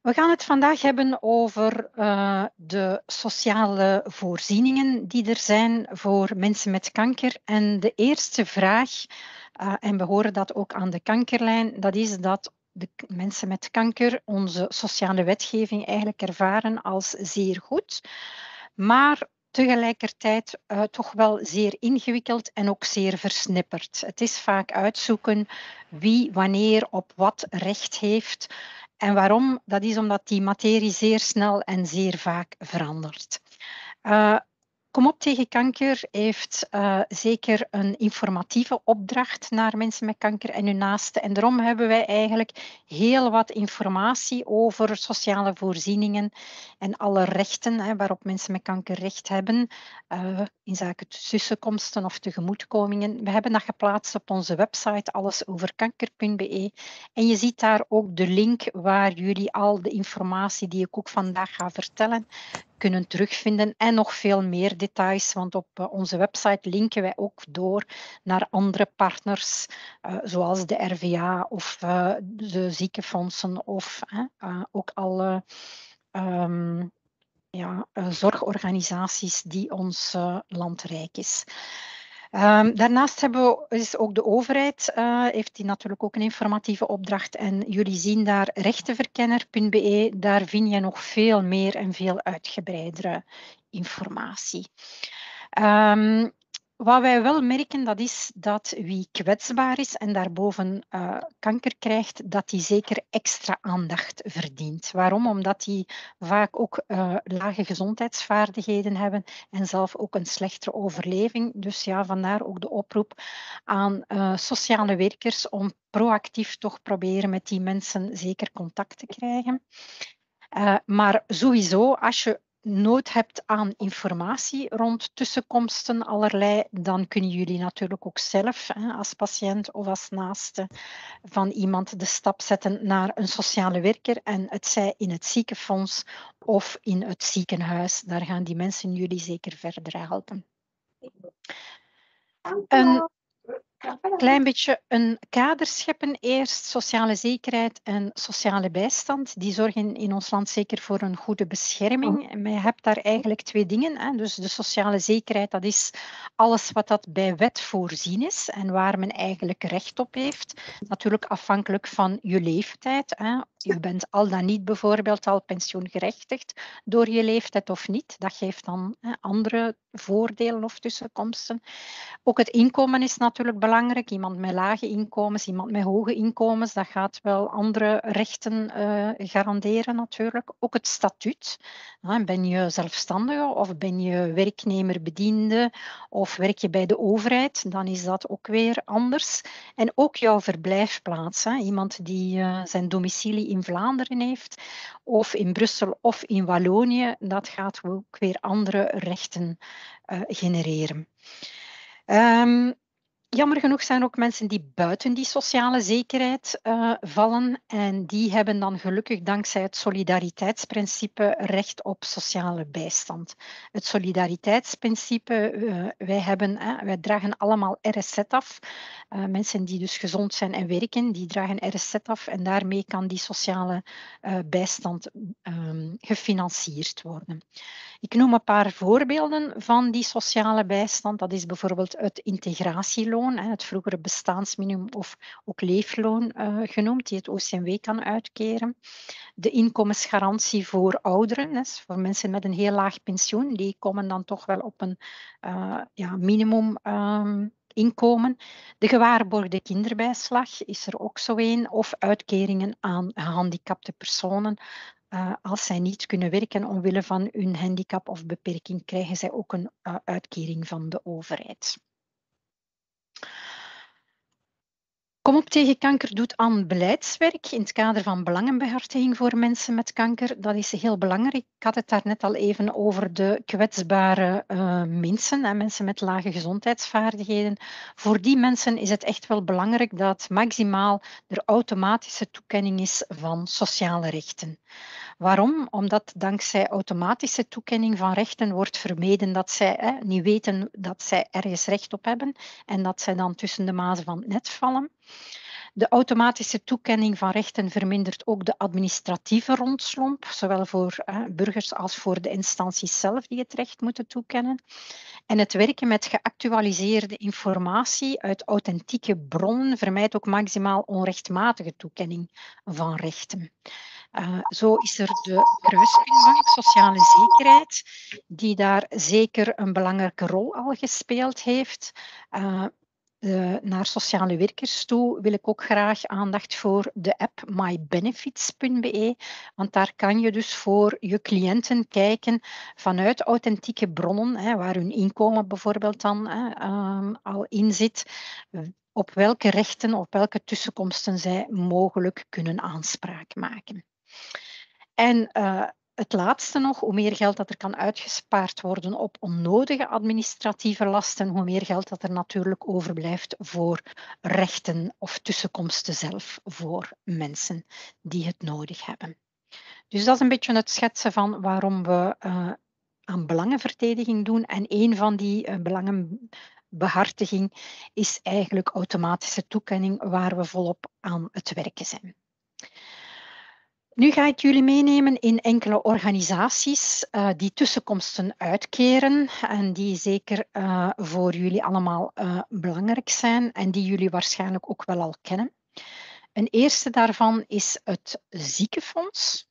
We gaan het vandaag hebben over de sociale voorzieningen die er zijn voor mensen met kanker. En de eerste vraag, en we horen dat ook aan de kankerlijn, dat is dat de mensen met kanker onze sociale wetgeving eigenlijk ervaren als zeer goed, maar tegelijkertijd toch wel zeer ingewikkeld en ook zeer versnipperd. Het is vaak uitzoeken wie wanneer op wat recht heeft. En waarom? Dat is omdat die materie zeer snel en zeer vaak verandert. Kom op tegen kanker heeft zeker een informatieve opdracht naar mensen met kanker en hun naasten. En daarom hebben wij eigenlijk heel wat informatie over sociale voorzieningen en alle rechten waarop mensen met kanker recht hebben in zaken tussenkomsten of tegemoetkomingen. We hebben dat geplaatst op onze website allesoverkanker.be en je ziet daar ook de link waar jullie al de informatie die ik ook vandaag ga vertellen kunnen terugvinden en nog veel meer details, want op onze website linken wij ook door naar andere partners, zoals de RVA of de ziekenfondsen of ook alle zorgorganisaties die ons land rijk is. Daarnaast is ook de overheid, heeft die natuurlijk ook een informatieve opdracht. En jullie zien daar rechtenverkenner.be, daar vind je nog veel meer en veel uitgebreidere informatie. Wat wij wel merken, dat is dat wie kwetsbaar is en daarboven kanker krijgt, dat die zeker extra aandacht verdient. Waarom? Omdat die vaak ook lage gezondheidsvaardigheden hebben en zelf ook een slechtere overleving. Dus ja, vandaar ook de oproep aan sociale werkers om proactief toch proberen met die mensen zeker contact te krijgen. Maar sowieso, als je nood hebt aan informatie rond tussenkomsten allerlei, dan kunnen jullie natuurlijk ook zelf als patiënt of als naaste van iemand de stap zetten naar een sociale werker en het zij in het ziekenfonds of in het ziekenhuis. Daar gaan die mensen jullie zeker verder helpen. Een klein beetje een kader scheppen eerst. Sociale zekerheid en sociale bijstand. Die zorgen in ons land zeker voor een goede bescherming. En je hebt daar eigenlijk twee dingen. Dus de sociale zekerheid, dat is alles wat dat bij wet voorzien is en waar men eigenlijk recht op heeft. Natuurlijk afhankelijk van je leeftijd. Je bent al dan niet bijvoorbeeld al pensioengerechtigd door je leeftijd of niet. Dat geeft dan andere voordelen of tussenkomsten. Ook het inkomen is natuurlijk belangrijk. Iemand met lage inkomens, iemand met hoge inkomens, dat gaat wel andere rechten garanderen natuurlijk. Ook het statuut. Ben je zelfstandige of ben je werknemer, bediende of werk je bij de overheid, dan is dat ook weer anders. En ook jouw verblijfplaats. Iemand die zijn domicilie in Vlaanderen heeft of in Brussel of in Wallonië, dat gaat ook weer andere rechten genereren. Jammer genoeg zijn er ook mensen die buiten die sociale zekerheid vallen en die hebben dan gelukkig dankzij het solidariteitsprincipe recht op sociale bijstand. Het solidariteitsprincipe, wij dragen allemaal RSZ af. Mensen die dus gezond zijn en werken, die dragen RSZ af en daarmee kan die sociale bijstand gefinancierd worden. Ik noem een paar voorbeelden van die sociale bijstand. Dat is bijvoorbeeld het integratieloon, het vroegere bestaansminimum of ook leefloon genoemd, die het OCMW kan uitkeren. De inkomensgarantie voor ouderen, voor mensen met een heel laag pensioen, die komen dan toch wel op een minimum inkomen. De gewaarborgde kinderbijslag is er ook zo een, of uitkeringen aan gehandicapte personen. Als zij niet kunnen werken omwille van hun handicap of beperking, krijgen zij ook een uitkering van de overheid. Kom op tegen kanker doet aan beleidswerk in het kader van belangenbehartiging voor mensen met kanker. Dat is heel belangrijk. Ik had het daar net al even over de kwetsbare mensen en mensen met lage gezondheidsvaardigheden. Voor die mensen is het echt wel belangrijk dat maximaal er automatische toekenning is van sociale rechten. Waarom? Omdat dankzij automatische toekenning van rechten wordt vermeden dat zij niet weten dat zij ergens recht op hebben en dat zij dan tussen de mazen van het net vallen. De automatische toekenning van rechten vermindert ook de administratieve rompslomp, zowel voor burgers als voor de instanties zelf die het recht moeten toekennen. En het werken met geactualiseerde informatie uit authentieke bronnen vermijdt ook maximaal onrechtmatige toekenning van rechten. Zo is er de Kruispuntbank Sociale Zekerheid, die daar zeker een belangrijke rol al gespeeld heeft. Naar sociale werkers toe wil ik ook graag aandacht voor de app mybenefits.be, want daar kan je dus voor je cliënten kijken vanuit authentieke bronnen, waar hun inkomen bijvoorbeeld dan al in zit, op welke rechten, op welke tussenkomsten zij mogelijk kunnen aanspraak maken. En het laatste nog, hoe meer geld dat er kan uitgespaard worden op onnodige administratieve lasten, hoe meer geld dat er natuurlijk overblijft voor rechten of tussenkomsten zelf voor mensen die het nodig hebben. Dus dat is een beetje het schetsen van waarom we aan belangenverdediging doen. En een van die belangenbehartiging is eigenlijk automatische toekenning, waar we volop aan het werken zijn. Nu ga ik jullie meenemen in enkele organisaties die tussenkomsten uitkeren en die zeker voor jullie allemaal belangrijk zijn en die jullie waarschijnlijk ook wel al kennen. Een eerste daarvan is het ziekenfonds.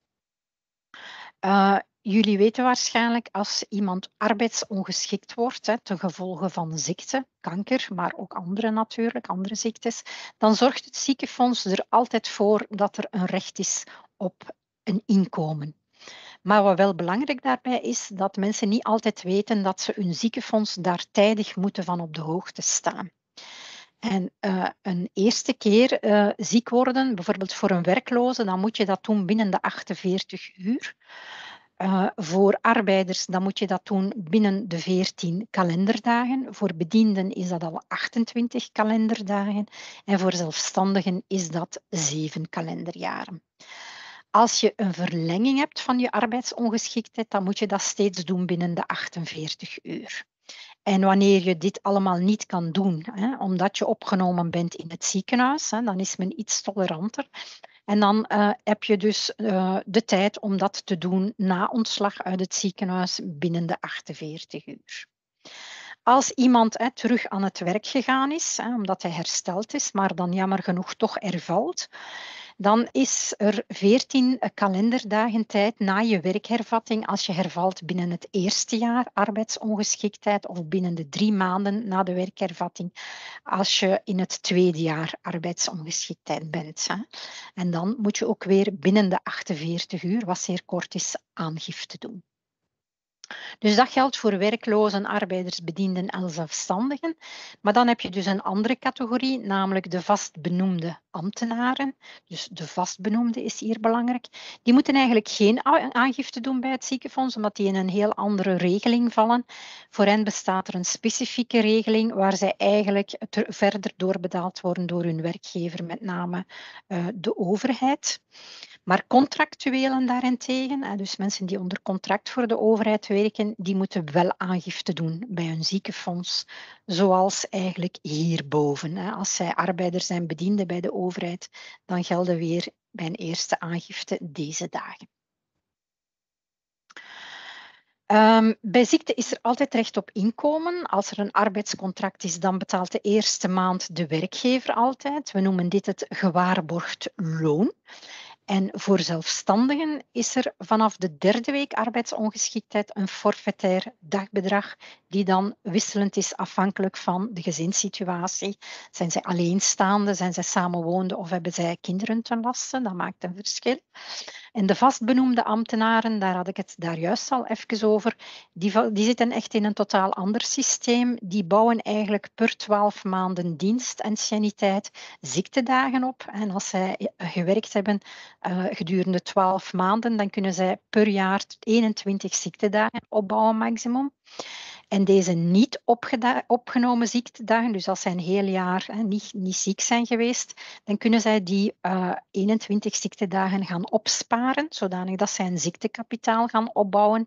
Jullie weten waarschijnlijk als iemand arbeidsongeschikt wordt, ten gevolge van ziekte, kanker, maar ook andere ziektes, dan zorgt het ziekenfonds er altijd voor dat er een recht is op een inkomen. Maar wat wel belangrijk daarbij is, dat mensen niet altijd weten dat ze hun ziekenfonds daar tijdig moeten van op de hoogte staan. En een eerste keer ziek worden, bijvoorbeeld voor een werkloze, dan moet je dat doen binnen de 48 uur. Voor arbeiders dan moet je dat doen binnen de 14 kalenderdagen. Voor bedienden is dat al 28 kalenderdagen. En voor zelfstandigen is dat 7 kalenderjaren. Als je een verlenging hebt van je arbeidsongeschiktheid, dan moet je dat steeds doen binnen de 48 uur. En wanneer je dit allemaal niet kan doen, omdat je opgenomen bent in het ziekenhuis, dan is men iets toleranter. En dan heb je dus de tijd om dat te doen na ontslag uit het ziekenhuis binnen de 48 uur. Als iemand terug aan het werk gegaan is, omdat hij hersteld is, maar dan jammer genoeg toch hervalt, dan is er 14 kalenderdagen tijd na je werkhervatting als je hervalt binnen het eerste jaar arbeidsongeschiktheid of binnen de 3 maanden na de werkhervatting als je in het tweede jaar arbeidsongeschiktheid bent. En dan moet je ook weer binnen de 48 uur, wat zeer kort is, aangifte doen. Dus dat geldt voor werklozen, arbeiders, bedienden en zelfstandigen. Maar dan heb je dus een andere categorie, namelijk de vastbenoemde ambtenaren. Dus de vastbenoemde is hier belangrijk. Die moeten eigenlijk geen aangifte doen bij het ziekenfonds, omdat die in een heel andere regeling vallen. Voor hen bestaat er een specifieke regeling waar zij eigenlijk verder doorbetaald worden door hun werkgever, met name de overheid. Maar contractuelen daarentegen, dus mensen die onder contract voor de overheid werken, die moeten wel aangifte doen bij hun ziekenfonds, zoals eigenlijk hierboven. Als zij arbeider zijn, bedienden bij de overheid, dan gelden weer bij een eerste aangifte deze dagen. Bij ziekte is er altijd recht op inkomen. Als er een arbeidscontract is, dan betaalt de eerste maand de werkgever altijd. We noemen dit het gewaarborgd loon. En voor zelfstandigen is er vanaf de 3e week arbeidsongeschiktheid een forfaitair dagbedrag die dan wisselend is afhankelijk van de gezinssituatie. Zijn zij alleenstaande, zijn zij samenwoonde of hebben zij kinderen ten laste? Dat maakt een verschil. En de vastbenoemde ambtenaren, daar had ik het daar juist al even over, die zitten echt in een totaal ander systeem. Die bouwen eigenlijk per 12 maanden dienstanciëniteit ziektedagen op. En als zij gewerkt hebben gedurende 12 maanden, dan kunnen zij per jaar 21 ziektedagen opbouwen maximum. En deze niet opgenomen ziektedagen, dus als zij een heel jaar niet ziek zijn geweest, dan kunnen zij die 21 ziektedagen gaan opsparen, zodanig dat zij een ziektekapitaal gaan opbouwen.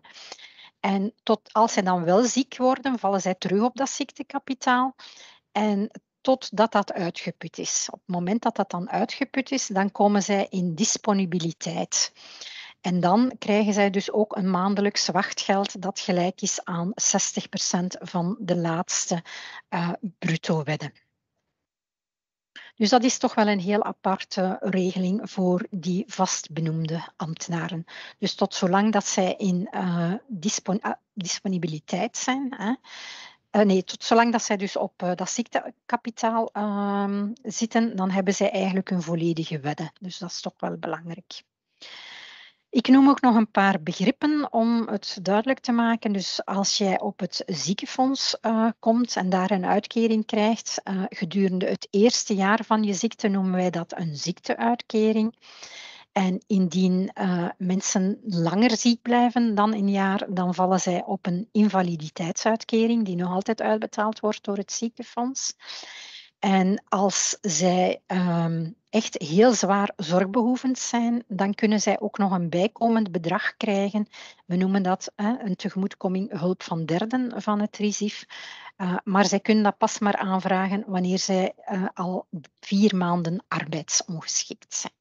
En als zij dan wel ziek worden, vallen zij terug op dat ziektekapitaal. En totdat dat uitgeput is. Op het moment dat dat dan uitgeput is, dan komen zij in disponibiliteit. En dan krijgen zij dus ook een maandelijks wachtgeld dat gelijk is aan 60% van de laatste bruto-wedden. Dus dat is toch wel een heel aparte regeling voor die vastbenoemde ambtenaren. Dus tot zolang dat zij in disponibiliteit zijn, tot zolang dat zij dus op dat ziektekapitaal zitten, dan hebben zij eigenlijk een volledige wedde. Dus dat is toch wel belangrijk. Ik noem ook nog een paar begrippen om het duidelijk te maken. Dus als jij op het ziekenfonds komt en daar een uitkering krijgt, gedurende het eerste jaar van je ziekte noemen wij dat een ziekteuitkering. En indien mensen langer ziek blijven dan een jaar, dan vallen zij op een invaliditeitsuitkering die nog altijd uitbetaald wordt door het ziekenfonds. En als zij echt heel zwaar zorgbehoevend zijn, dan kunnen zij ook nog een bijkomend bedrag krijgen. We noemen dat een tegemoetkoming hulp van derden van het RISIF. Maar zij kunnen dat pas maar aanvragen wanneer zij al 4 maanden arbeidsongeschikt zijn.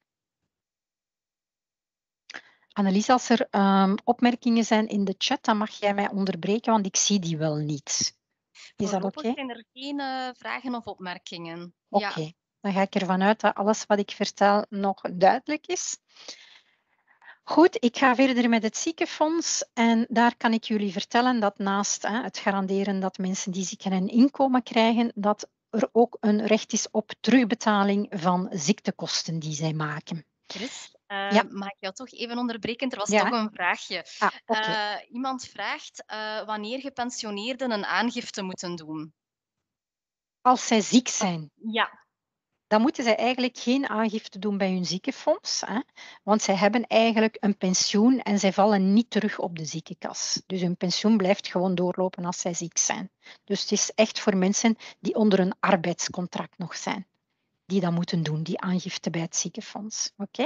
Annelies, als er opmerkingen zijn in de chat, dan mag jij mij onderbreken, want ik zie die wel niet. Is dat oké? Zijn er geen vragen of opmerkingen? Oké, Ja. dan ga ik ervan uit dat alles wat ik vertel nog duidelijk is. Goed, ik ga verder met het ziekenfonds en daar kan ik jullie vertellen dat naast het garanderen dat mensen die ziek een inkomen krijgen, dat er ook een recht is op terugbetaling van ziektekosten die zij maken. Chris, Ja. mag ik jou toch even onderbreken? Er was Ja. toch een vraagje. Okay. Iemand vraagt wanneer gepensioneerden een aangifte moeten doen. Als zij ziek zijn. Ja. Dan moeten zij eigenlijk geen aangifte doen bij hun ziekenfonds, want zij hebben eigenlijk een pensioen en zij vallen niet terug op de ziekenkas. Dus hun pensioen blijft gewoon doorlopen als zij ziek zijn. Dus het is echt voor mensen die onder een arbeidscontract nog zijn, die dat moeten doen, die aangifte bij het ziekenfonds. Oké?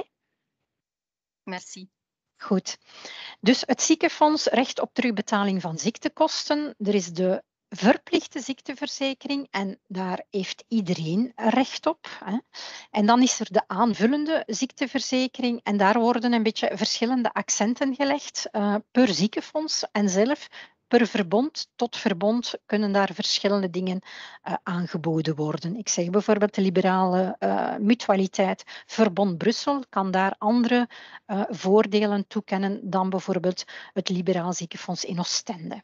Merci. Goed. Dus het ziekenfonds recht op terugbetaling van ziektekosten. Er is de verplichte ziekteverzekering en daar heeft iedereen recht op. En dan is er de aanvullende ziekteverzekering en daar worden een beetje verschillende accenten gelegd per ziekenfonds en zelf per verbond tot verbond kunnen daar verschillende dingen aangeboden worden. Ik zeg bijvoorbeeld de liberale mutualiteit Verbond Brussel kan daar andere voordelen toekennen dan bijvoorbeeld het Liberaal Ziekenfonds in Oostende.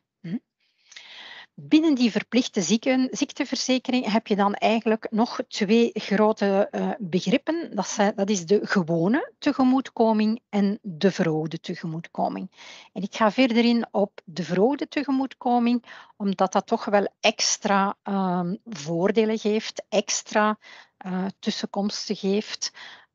Binnen die verplichte ziekteverzekering heb je dan eigenlijk nog 2 grote begrippen. Dat is de gewone tegemoetkoming en de verhoogde tegemoetkoming. En ik ga verder in op de verhoogde tegemoetkoming, omdat dat toch wel extra voordelen geeft, extra tussenkomsten geeft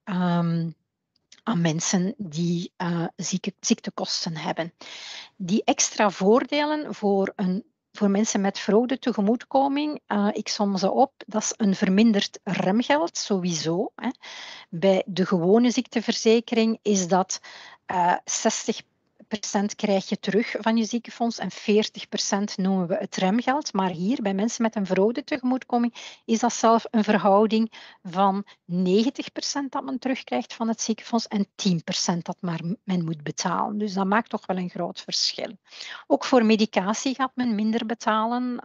aan mensen die ziektekosten hebben. Die extra voordelen voor mensen met verhoogde tegemoetkoming, ik som ze op, dat is een verminderd remgeld sowieso. Bij de gewone ziekteverzekering is dat 60% krijg je terug van je ziekenfonds en 40% noemen we het remgeld. Maar hier, bij mensen met een verhoogde tegemoetkoming, is dat zelf een verhouding van 90% dat men terugkrijgt van het ziekenfonds en 10% dat men moet betalen. Dus dat maakt toch wel een groot verschil. Ook voor medicatie gaat men minder betalen.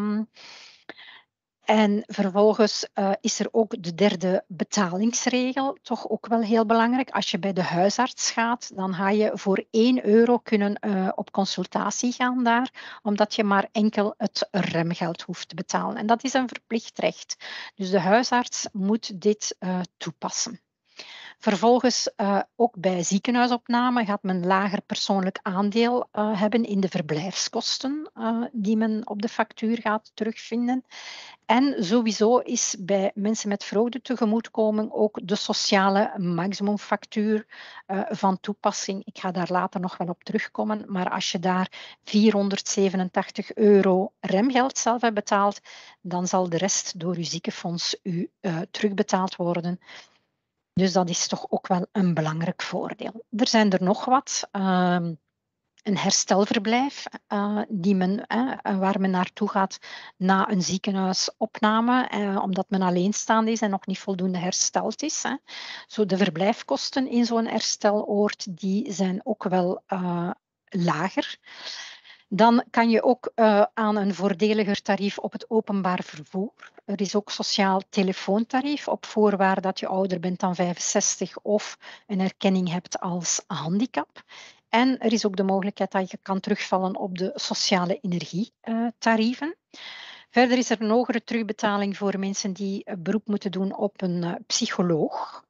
En vervolgens is er ook de derde betalingsregel, toch ook wel heel belangrijk. Als je bij de huisarts gaat, dan ga je voor €1 kunnen op consultatie gaan daar, omdat je maar enkel het remgeld hoeft te betalen. En dat is een verplicht recht. Dus de huisarts moet dit toepassen. Vervolgens, ook bij ziekenhuisopname gaat men lager persoonlijk aandeel hebben in de verblijfskosten die men op de factuur gaat terugvinden. En sowieso is bij mensen met verhoogde tegemoetkoming ook de sociale maximumfactuur van toepassing. Ik ga daar later nog wel op terugkomen, maar als je daar €487 remgeld zelf hebt betaald, dan zal de rest door uw ziekenfonds u terugbetaald worden. Dus dat is toch ook wel een belangrijk voordeel. Er zijn er nog wat. een herstelverblijf waar men naartoe gaat na een ziekenhuisopname, omdat men alleenstaande is en nog niet voldoende hersteld is. Zo de verblijfkosten in zo'n hersteloord die zijn ook wel lager. Dan kan je ook aan een voordeliger tarief op het openbaar vervoer. Er is ook sociaal telefoontarief op voorwaarde dat je ouder bent dan 65 of een erkenning hebt als handicap. En er is ook de mogelijkheid dat je kan terugvallen op de sociale energietarieven. Verder is er een hogere terugbetaling voor mensen die beroep moeten doen op een psycholoog.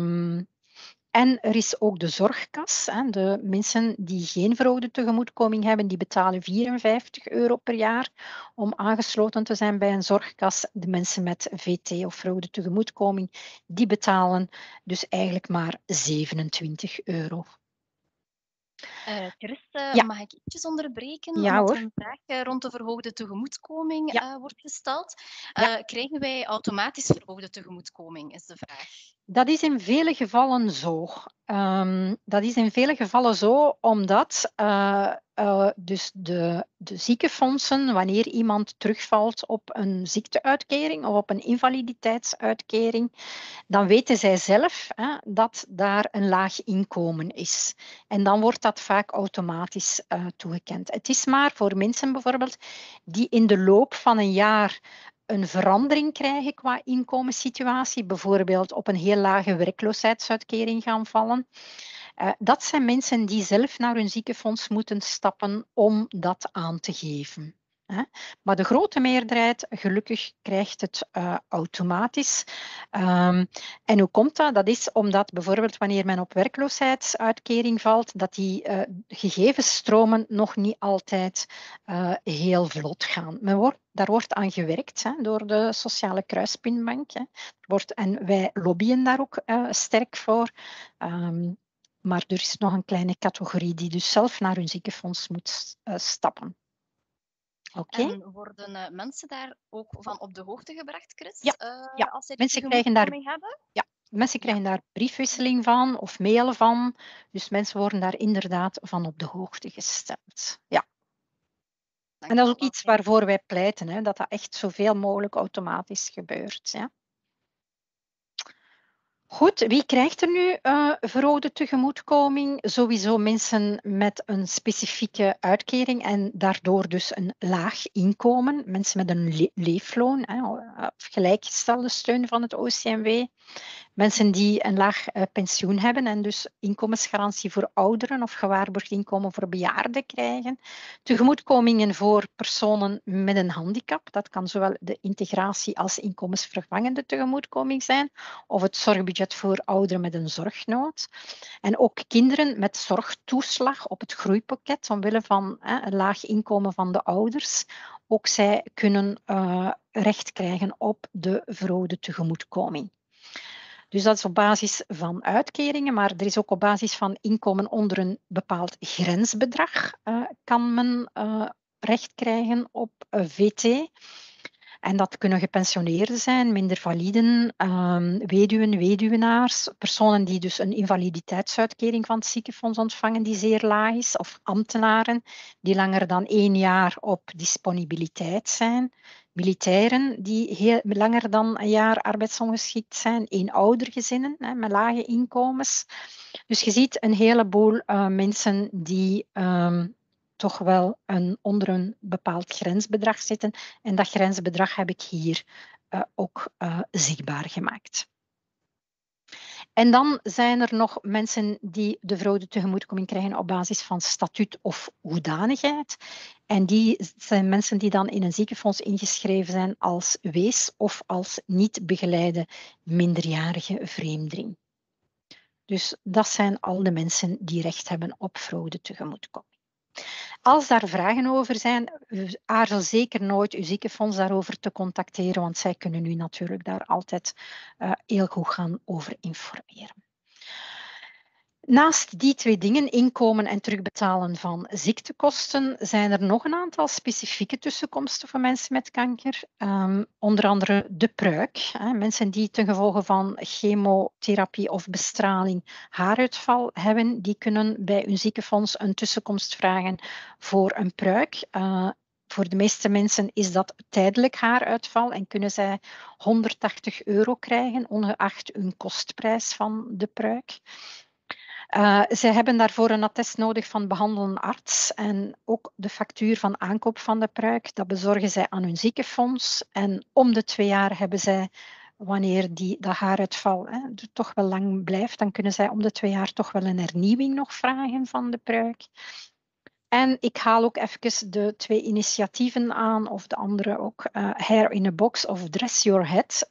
En er is ook de zorgkas. De mensen die geen verhoogde tegemoetkoming hebben, die betalen €54 per jaar om aangesloten te zijn bij een zorgkas. De mensen met VT of verhoogde tegemoetkoming, die betalen dus eigenlijk maar €27. Chris, Ja, mag ik ietsjes onderbreken, ja omdat er hoor. een vraag rond de verhoogde tegemoetkoming Ja, wordt gesteld. ja. Krijgen wij automatisch verhoogde tegemoetkoming, is de vraag. Dat is in vele gevallen zo. Dat is in vele gevallen zo omdat dus de ziekenfondsen, wanneer iemand terugvalt op een ziekteuitkering of op een invaliditeitsuitkering, dan weten zij zelf dat daar een laag inkomen is. En dan wordt dat vaak automatisch toegekend. Het is maar voor mensen bijvoorbeeld die in de loop van een jaar een verandering krijgen qua inkomenssituatie, bijvoorbeeld op een heel lage werkloosheidsuitkering gaan vallen. Dat zijn mensen die zelf naar hun ziekenfonds moeten stappen om dat aan te geven. Maar de grote meerderheid, gelukkig, krijgt het automatisch. En hoe komt dat? Dat is omdat bijvoorbeeld wanneer men op werkloosheidsuitkering valt, dat die gegevensstromen nog niet altijd heel vlot gaan. Daar wordt aan gewerkt door de Sociale Kruispuntbank. En wij lobbyen daar ook sterk voor. Maar er is nog een kleine categorie die dus zelf naar hun ziekenfonds moet stappen. Oké? En worden mensen daar ook van op de hoogte gebracht, Chris, Ja, ja. als zij die Mensen krijgen daar, tegemoetkoming hebben? ja, mensen Ja, krijgen daar briefwisseling van of mail van. Dus mensen worden daar inderdaad van op de hoogte gesteld. Ja. En dank dat u is wel. ook iets waarvoor wij pleiten, dat dat echt zoveel mogelijk automatisch gebeurt. Ja. Goed, wie krijgt er nu verhoogde tegemoetkoming? Sowieso mensen met een specifieke uitkering en daardoor dus een laag inkomen. Mensen met een leefloon, of gelijkgestelde steun van het OCMW. Mensen die een laag pensioen hebben en dus inkomensgarantie voor ouderen of gewaarborgd inkomen voor bejaarden krijgen. Tegemoetkomingen voor personen met een handicap. Dat kan zowel de integratie als inkomensvervangende tegemoetkoming zijn. Of het zorgbudget voor ouderen met een zorgnood. En ook kinderen met zorgtoeslag op het groeipakket omwille van een laag inkomen van de ouders. Ook zij kunnen recht krijgen op de verhoogde tegemoetkoming. Dus dat is op basis van uitkeringen, maar er is ook op basis van inkomen onder een bepaald grensbedrag kan men recht krijgen op VT. En dat kunnen gepensioneerden zijn, minder validen, weduwen, weduwenaars, personen die dus een invaliditeitsuitkering van het ziekenfonds ontvangen die zeer laag is, of ambtenaren die langer dan 1 jaar op disponibiliteit zijn, militairen die heel, langer dan een jaar arbeidsongeschikt zijn, eenoudergezinnen met lage inkomens. Dus je ziet een heleboel mensen die toch wel onder een bepaald grensbedrag zitten. En dat grensbedrag heb ik hier ook zichtbaar gemaakt. En dan zijn er nog mensen die de verhoogde tegemoetkoming krijgen op basis van statuut of hoedanigheid. En die zijn mensen die dan in een ziekenfonds ingeschreven zijn als wees of als niet begeleide minderjarige vreemdeling. Dus dat zijn al de mensen die recht hebben op verhoogde tegemoetkoming. Als daar vragen over zijn, aarzel zeker nooit uw ziekenfonds daarover te contacteren, want zij kunnen u natuurlijk daar altijd heel goed gaan over informeren. Naast die twee dingen, inkomen en terugbetalen van ziektekosten, zijn er nog een aantal specifieke tussenkomsten voor mensen met kanker. Onder andere de pruik. Mensen die ten gevolge van chemotherapie of bestraling haaruitval hebben, die kunnen bij hun ziekenfonds een tussenkomst vragen voor een pruik. Voor de meeste mensen is dat tijdelijk haaruitval en kunnen zij €180 krijgen, ongeacht hun kostprijs van de pruik. Zij hebben daarvoor een attest nodig van behandelende arts en ook de factuur van aankoop van de pruik. Dat bezorgen zij aan hun ziekenfonds. En om de 2 jaar hebben zij, wanneer dat haaruitval toch wel lang blijft, dan kunnen zij om de 2 jaar toch wel een hernieuwing nog vragen van de pruik. En ik haal ook even de 2 initiatieven aan, of de andere ook, Hair in a Box of Dress Your Head.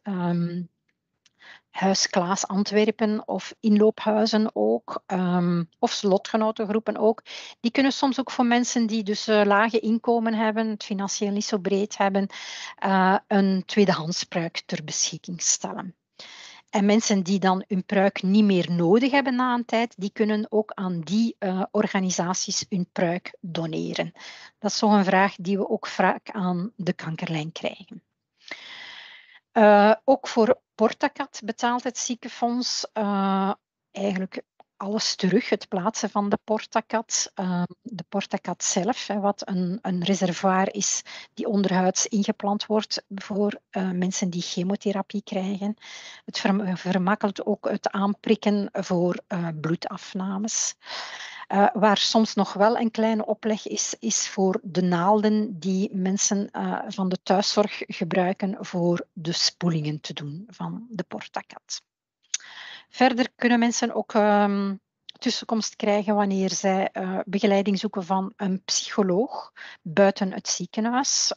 Huis Klaas Antwerpen of inloophuizen ook, of lotgenotengroepen ook. Die kunnen soms ook voor mensen die dus lage inkomen hebben, het financieel niet zo breed hebben, een tweedehands pruik ter beschikking stellen. En mensen die dan hun pruik niet meer nodig hebben na een tijd, die kunnen ook aan die organisaties hun pruik doneren. Dat is zo'n vraag die we ook vaak aan de kankerlijn krijgen. Ook voor Portacat betaalt het ziekenfonds eigenlijk alles terug. Het plaatsen van de Portacat. De Portacat zelf, wat een reservoir is die onderhuids ingeplant wordt voor mensen die chemotherapie krijgen. Het vermakkelijkt ook het aanprikken voor bloedafnames. Waar soms nog wel een kleine opleg is voor de naalden die mensen van de thuiszorg gebruiken voor de spoelingen te doen van de Portacat. Verder kunnen mensen ook tussenkomst krijgen wanneer zij begeleiding zoeken van een psycholoog buiten het ziekenhuis.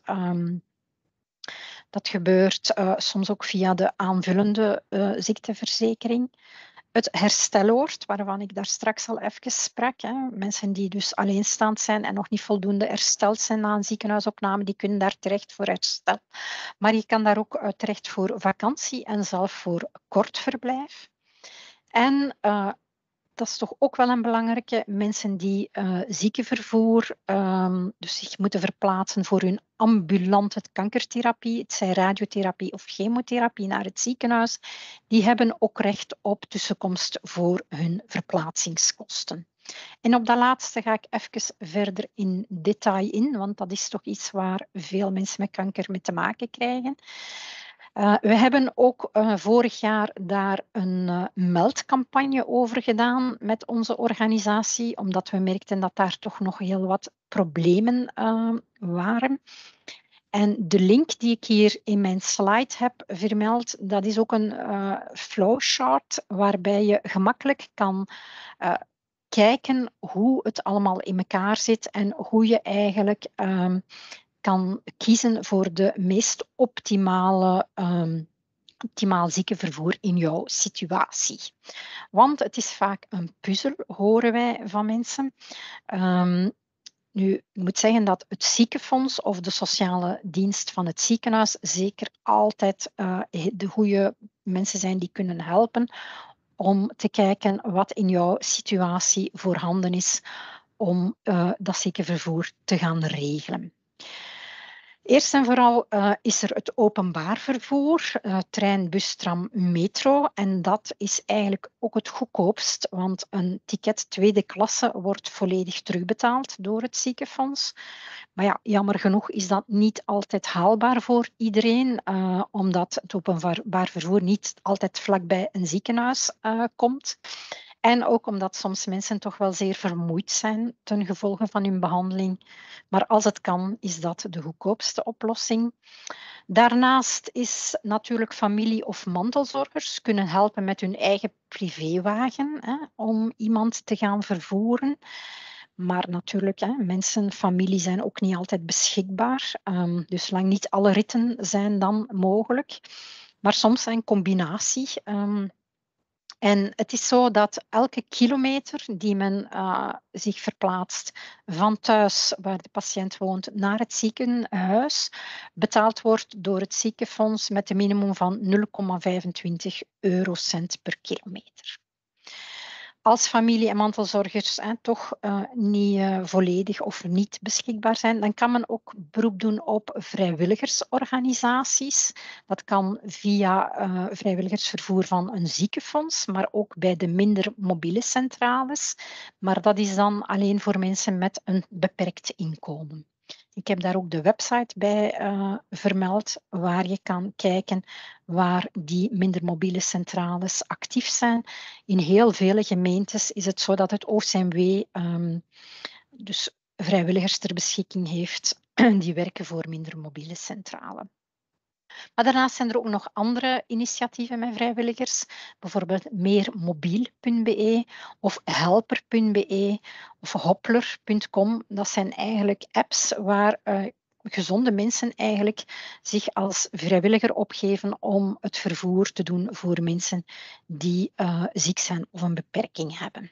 Dat gebeurt soms ook via de aanvullende ziekteverzekering. Het hersteloord, waarvan ik daar straks al even sprak. Mensen die dus alleenstaand zijn en nog niet voldoende hersteld zijn na een ziekenhuisopname, die kunnen daar terecht voor herstel. Maar je kan daar ook terecht voor vakantie en zelf voor kort verblijf. En dat is toch ook wel een belangrijke, mensen die ziekenvervoer, dus zich moeten verplaatsen voor hun ambulante kankertherapie, het zij radiotherapie of chemotherapie naar het ziekenhuis, die hebben ook recht op tussenkomst voor hun verplaatsingskosten. En op dat laatste ga ik even verder in detail in, want dat is toch iets waar veel mensen met kanker mee te maken krijgen. We hebben ook vorig jaar daar een meldcampagne over gedaan met onze organisatie, omdat we merkten dat daar toch nog heel wat problemen waren. En de link die ik hier in mijn slide heb vermeld, dat is ook een flowchart waarbij je gemakkelijk kan kijken hoe het allemaal in elkaar zit en hoe je eigenlijk kan kiezen voor de meest optimaal ziekenvervoer in jouw situatie. Want het is vaak een puzzel, horen wij van mensen. Nu, ik moet zeggen dat het ziekenfonds of de sociale dienst van het ziekenhuis zeker altijd de goede mensen zijn die kunnen helpen om te kijken wat in jouw situatie voorhanden is om dat ziekenvervoer te gaan regelen. Eerst en vooral is er het openbaar vervoer, trein, bus, tram, metro. En dat is eigenlijk ook het goedkoopst, want een ticket tweede klasse wordt volledig terugbetaald door het ziekenfonds. Maar ja, jammer genoeg is dat niet altijd haalbaar voor iedereen, omdat het openbaar vervoer niet altijd vlakbij een ziekenhuis komt. En ook omdat soms mensen toch wel zeer vermoeid zijn ten gevolge van hun behandeling. Maar als het kan, is dat de goedkoopste oplossing. Daarnaast is natuurlijk familie- of mantelzorgers kunnen helpen met hun eigen privéwagen om iemand te gaan vervoeren. Maar natuurlijk, mensen, familie zijn ook niet altijd beschikbaar. Dus lang niet alle ritten zijn dan mogelijk. Maar soms een combinatie. En het is zo dat elke kilometer die men zich verplaatst van thuis, waar de patiënt woont, naar het ziekenhuis, betaald wordt door het ziekenfonds met een minimum van 0,25 eurocent per kilometer. als familie- en mantelzorgers toch niet volledig of niet beschikbaar zijn, dan kan men ook beroep doen op vrijwilligersorganisaties. Dat kan via vrijwilligersvervoer van een ziekenfonds, maar ook bij de minder mobiele centrales. Maar dat is dan alleen voor mensen met een beperkt inkomen. Ik heb daar ook de website bij vermeld, waar je kan kijken waar die minder mobiele centrales actief zijn. In heel vele gemeentes is het zo dat het OCMW dus vrijwilligers ter beschikking heeft die werken voor minder mobiele centrales. Maar daarnaast zijn er ook nog andere initiatieven met vrijwilligers, bijvoorbeeld meermobiel.be of helper.be of hoppler.com. Dat zijn eigenlijk apps waar gezonde mensen eigenlijk zich als vrijwilliger opgeven om het vervoer te doen voor mensen die ziek zijn of een beperking hebben.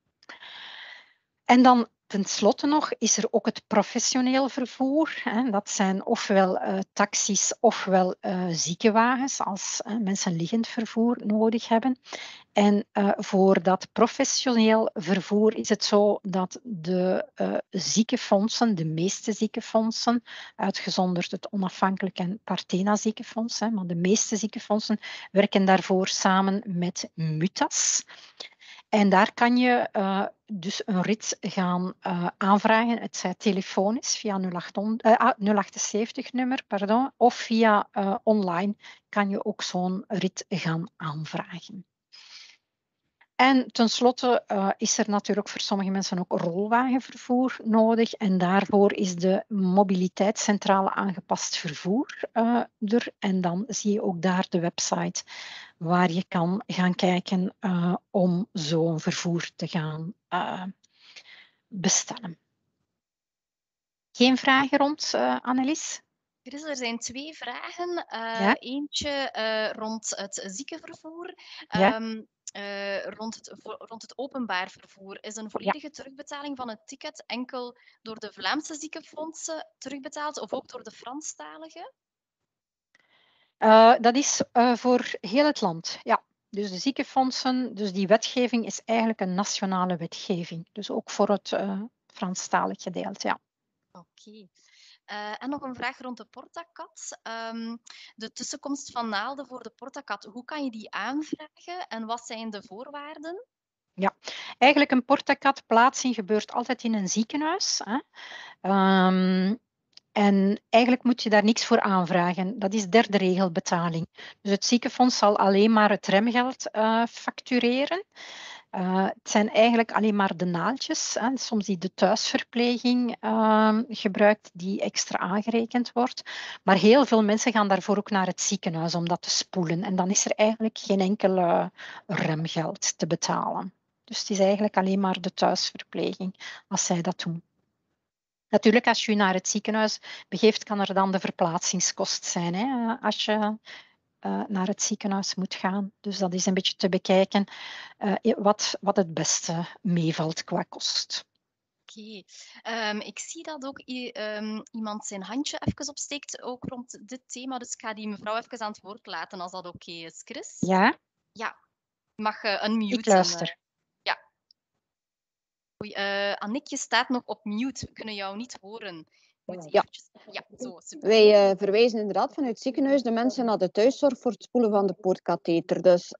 En dan tenslotte nog is er ook het professioneel vervoer. Dat zijn ofwel taxis ofwel ziekenwagens als mensen liggend vervoer nodig hebben. En voor dat professioneel vervoer is het zo dat de ziekenfondsen, de meeste ziekenfondsen, uitgezonderd het onafhankelijk en Partena ziekenfonds, maar de meeste ziekenfondsen werken daarvoor samen met Mutas. En daar kan je dus een rit gaan aanvragen. Het zij telefonisch via 078-nummer, of via online kan je ook zo'n rit gaan aanvragen. En tenslotte is er natuurlijk voor sommige mensen ook rolwagenvervoer nodig. En daarvoor is de mobiliteitscentrale aangepast vervoer er. En dan zie je ook daar de website waar je kan gaan kijken om zo'n vervoer te gaan bestellen. Geen vragen rond, Annelies? Chris, er zijn 2 vragen. Ja? Eentje rond het ziekenvervoer. Ja? Rond het openbaar vervoer. Is een volledige terugbetaling van het ticket enkel door de Vlaamse ziekenfondsen terugbetaald of ook door de Franstalige? Dat is voor heel het land, ja. Dus de ziekenfondsen, dus die wetgeving is eigenlijk een nationale wetgeving. Dus ook voor het Franstalig gedeelte, ja. Oké. En nog een vraag rond de portakat. De tussenkomst van naalden voor de portakat, hoe kan je die aanvragen en wat zijn de voorwaarden? Ja, eigenlijk een portakat plaatsing gebeurt altijd in een ziekenhuis. En eigenlijk moet je daar niks voor aanvragen. Dat is derde regelbetaling. Dus het ziekenfonds zal alleen maar het remgeld factureren. Het zijn eigenlijk alleen maar de naaldjes, soms die de thuisverpleging gebruikt, die extra aangerekend wordt. Maar heel veel mensen gaan daarvoor ook naar het ziekenhuis om dat te spoelen. En dan is er eigenlijk geen enkel remgeld te betalen. Dus het is eigenlijk alleen maar de thuisverpleging als zij dat doen. Natuurlijk, als je naar het ziekenhuis begeeft, kan er dan de verplaatsingskost zijn als je naar het ziekenhuis moet gaan. Dus dat is een beetje te bekijken wat het beste meevalt qua kost. Oké. Ik zie dat ook iemand zijn handje even opsteekt, ook rond dit thema. Dus ik ga die mevrouw even aan het woord laten, als dat oké is. Chris? Ja? Ja, je mag unmuten. Ik luister. Ja. Oei, Annick, je staat nog op mute. We kunnen jou niet horen. Ja. Ja, zo, super. Wij verwijzen inderdaad vanuit het ziekenhuis de mensen naar de thuiszorg voor het spoelen van de poortkatheter. Dus,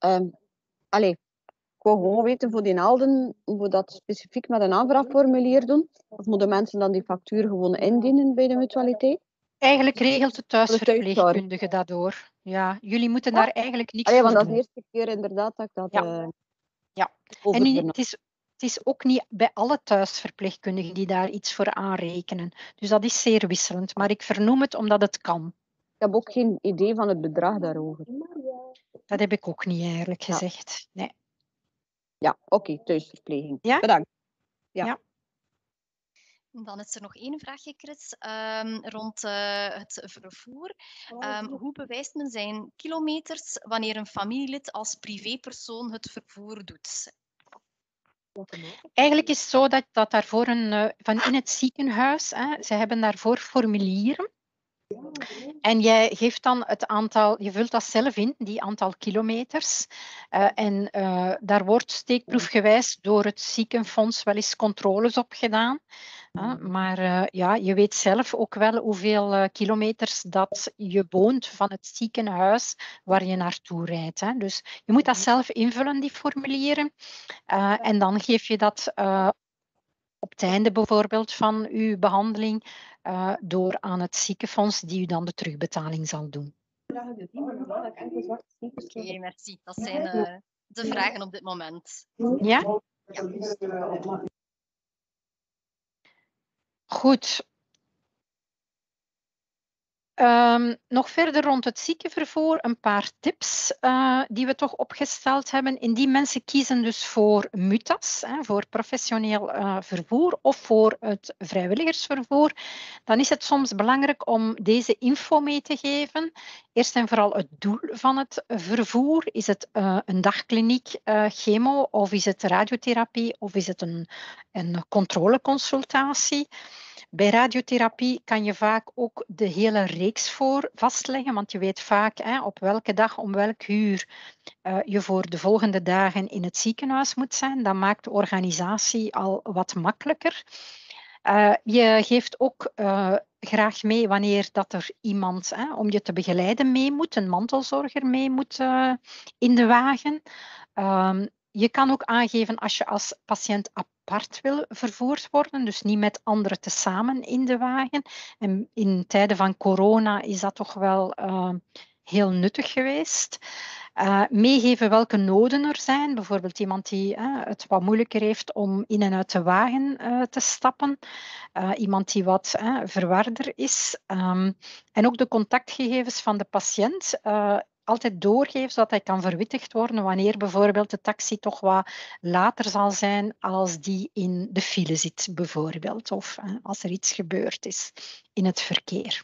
ik wil gewoon weten voor die naalden, moet we dat specifiek met een aanvraagformulier doen? Of moeten mensen dan die factuur gewoon indienen bij de mutualiteit? Eigenlijk regelt de thuisverpleegkundige dat door. Ja, jullie moeten daar eigenlijk niks voor want dat is doen. de eerste keer inderdaad dat ik dat ja. En het is ook niet bij alle thuisverpleegkundigen die daar iets voor aanrekenen. Dus dat is zeer wisselend. Maar ik vernoem het omdat het kan. Ik heb ook geen idee van het bedrag daarover. Dat heb ik ook niet eigenlijk gezegd. Nee. Ja, oké, thuisverpleging. Ja? Bedankt. Ja. Dan is er nog één vraagje, Chris, rond het vervoer. Hoe bewijst men zijn kilometers wanneer een familielid als privépersoon het vervoer doet? Eigenlijk is het zo dat daarvoor van in het ziekenhuis, ze hebben daarvoor formulieren. En jij geeft dan het aantal, je vult dat zelf in, die aantal kilometers. En daar wordt steekproefgewijs door het ziekenfonds wel eens controles op gedaan. Maar ja, je weet zelf ook wel hoeveel kilometers dat je woont van het ziekenhuis waar je naartoe rijdt. Hè. Dus je moet dat zelf invullen, die formulieren. En dan geef je dat op het einde bijvoorbeeld van uw behandeling door aan het ziekenfonds die u dan de terugbetaling zal doen. Oké, merci. Dat zijn de vragen op dit moment. Ja? Goed. Nog verder rond het ziekenvervoer een paar tips die we toch opgesteld hebben. Indien mensen kiezen dus voor MUTAS, voor professioneel vervoer of voor het vrijwilligersvervoer, dan is het soms belangrijk om deze info mee te geven. Eerst en vooral het doel van het vervoer. Is het een dagkliniek chemo of is het radiotherapie of is het een controleconsultatie? Bij radiotherapie kan je vaak ook de hele reeks voor vastleggen, want je weet vaak op welke dag, om welk uur je voor de volgende dagen in het ziekenhuis moet zijn. Dat maakt de organisatie al wat makkelijker. Je geeft ook graag mee wanneer dat er iemand om je te begeleiden mee moet, een mantelzorger mee moet in de wagen. Je kan ook aangeven als je als patiënt apart wil vervoerd worden, dus niet met anderen tezamen in de wagen. En in tijden van corona is dat toch wel heel nuttig geweest. Meegeven welke noden er zijn. Bijvoorbeeld iemand die het wat moeilijker heeft om in en uit de wagen te stappen. Iemand die wat verwarder is. En ook de contactgegevens van de patiënt altijd doorgeven, zodat hij kan verwittigd worden wanneer bijvoorbeeld de taxi toch wat later zal zijn als die in de file zit, bijvoorbeeld. Of als er iets gebeurd is in het verkeer.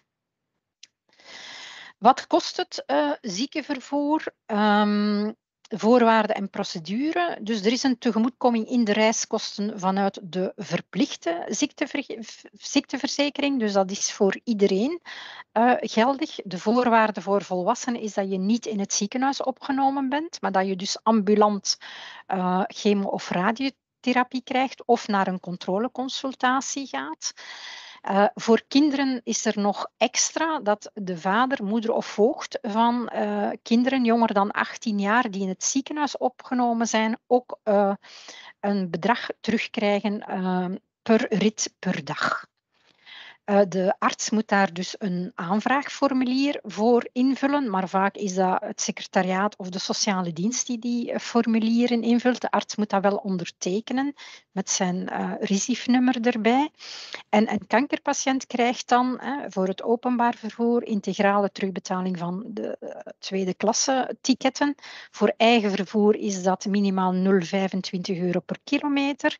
Wat kost het ziekenvervoer? Voorwaarden en procedure. Dus er is een tegemoetkoming in de reiskosten vanuit de verplichte ziekteverzekering. Dus dat is voor iedereen geldig. De voorwaarde voor volwassenen is dat je niet in het ziekenhuis opgenomen bent, maar dat je dus ambulant chemo- of radiotherapie krijgt of naar een controleconsultatie gaat. Voor kinderen is er nog extra dat de vader, moeder of voogd van kinderen jonger dan 18 jaar die in het ziekenhuis opgenomen zijn, ook een bedrag terugkrijgen per rit per dag. De arts moet daar dus een aanvraagformulier voor invullen, maar vaak is dat het secretariaat of de sociale dienst die formulieren invult. De arts moet dat wel ondertekenen met zijn RISIF-nummer erbij. En een kankerpatiënt krijgt dan voor het openbaar vervoer integrale terugbetaling van de tweede klasse ticketten. Voor eigen vervoer is dat minimaal 0,25 euro per kilometer.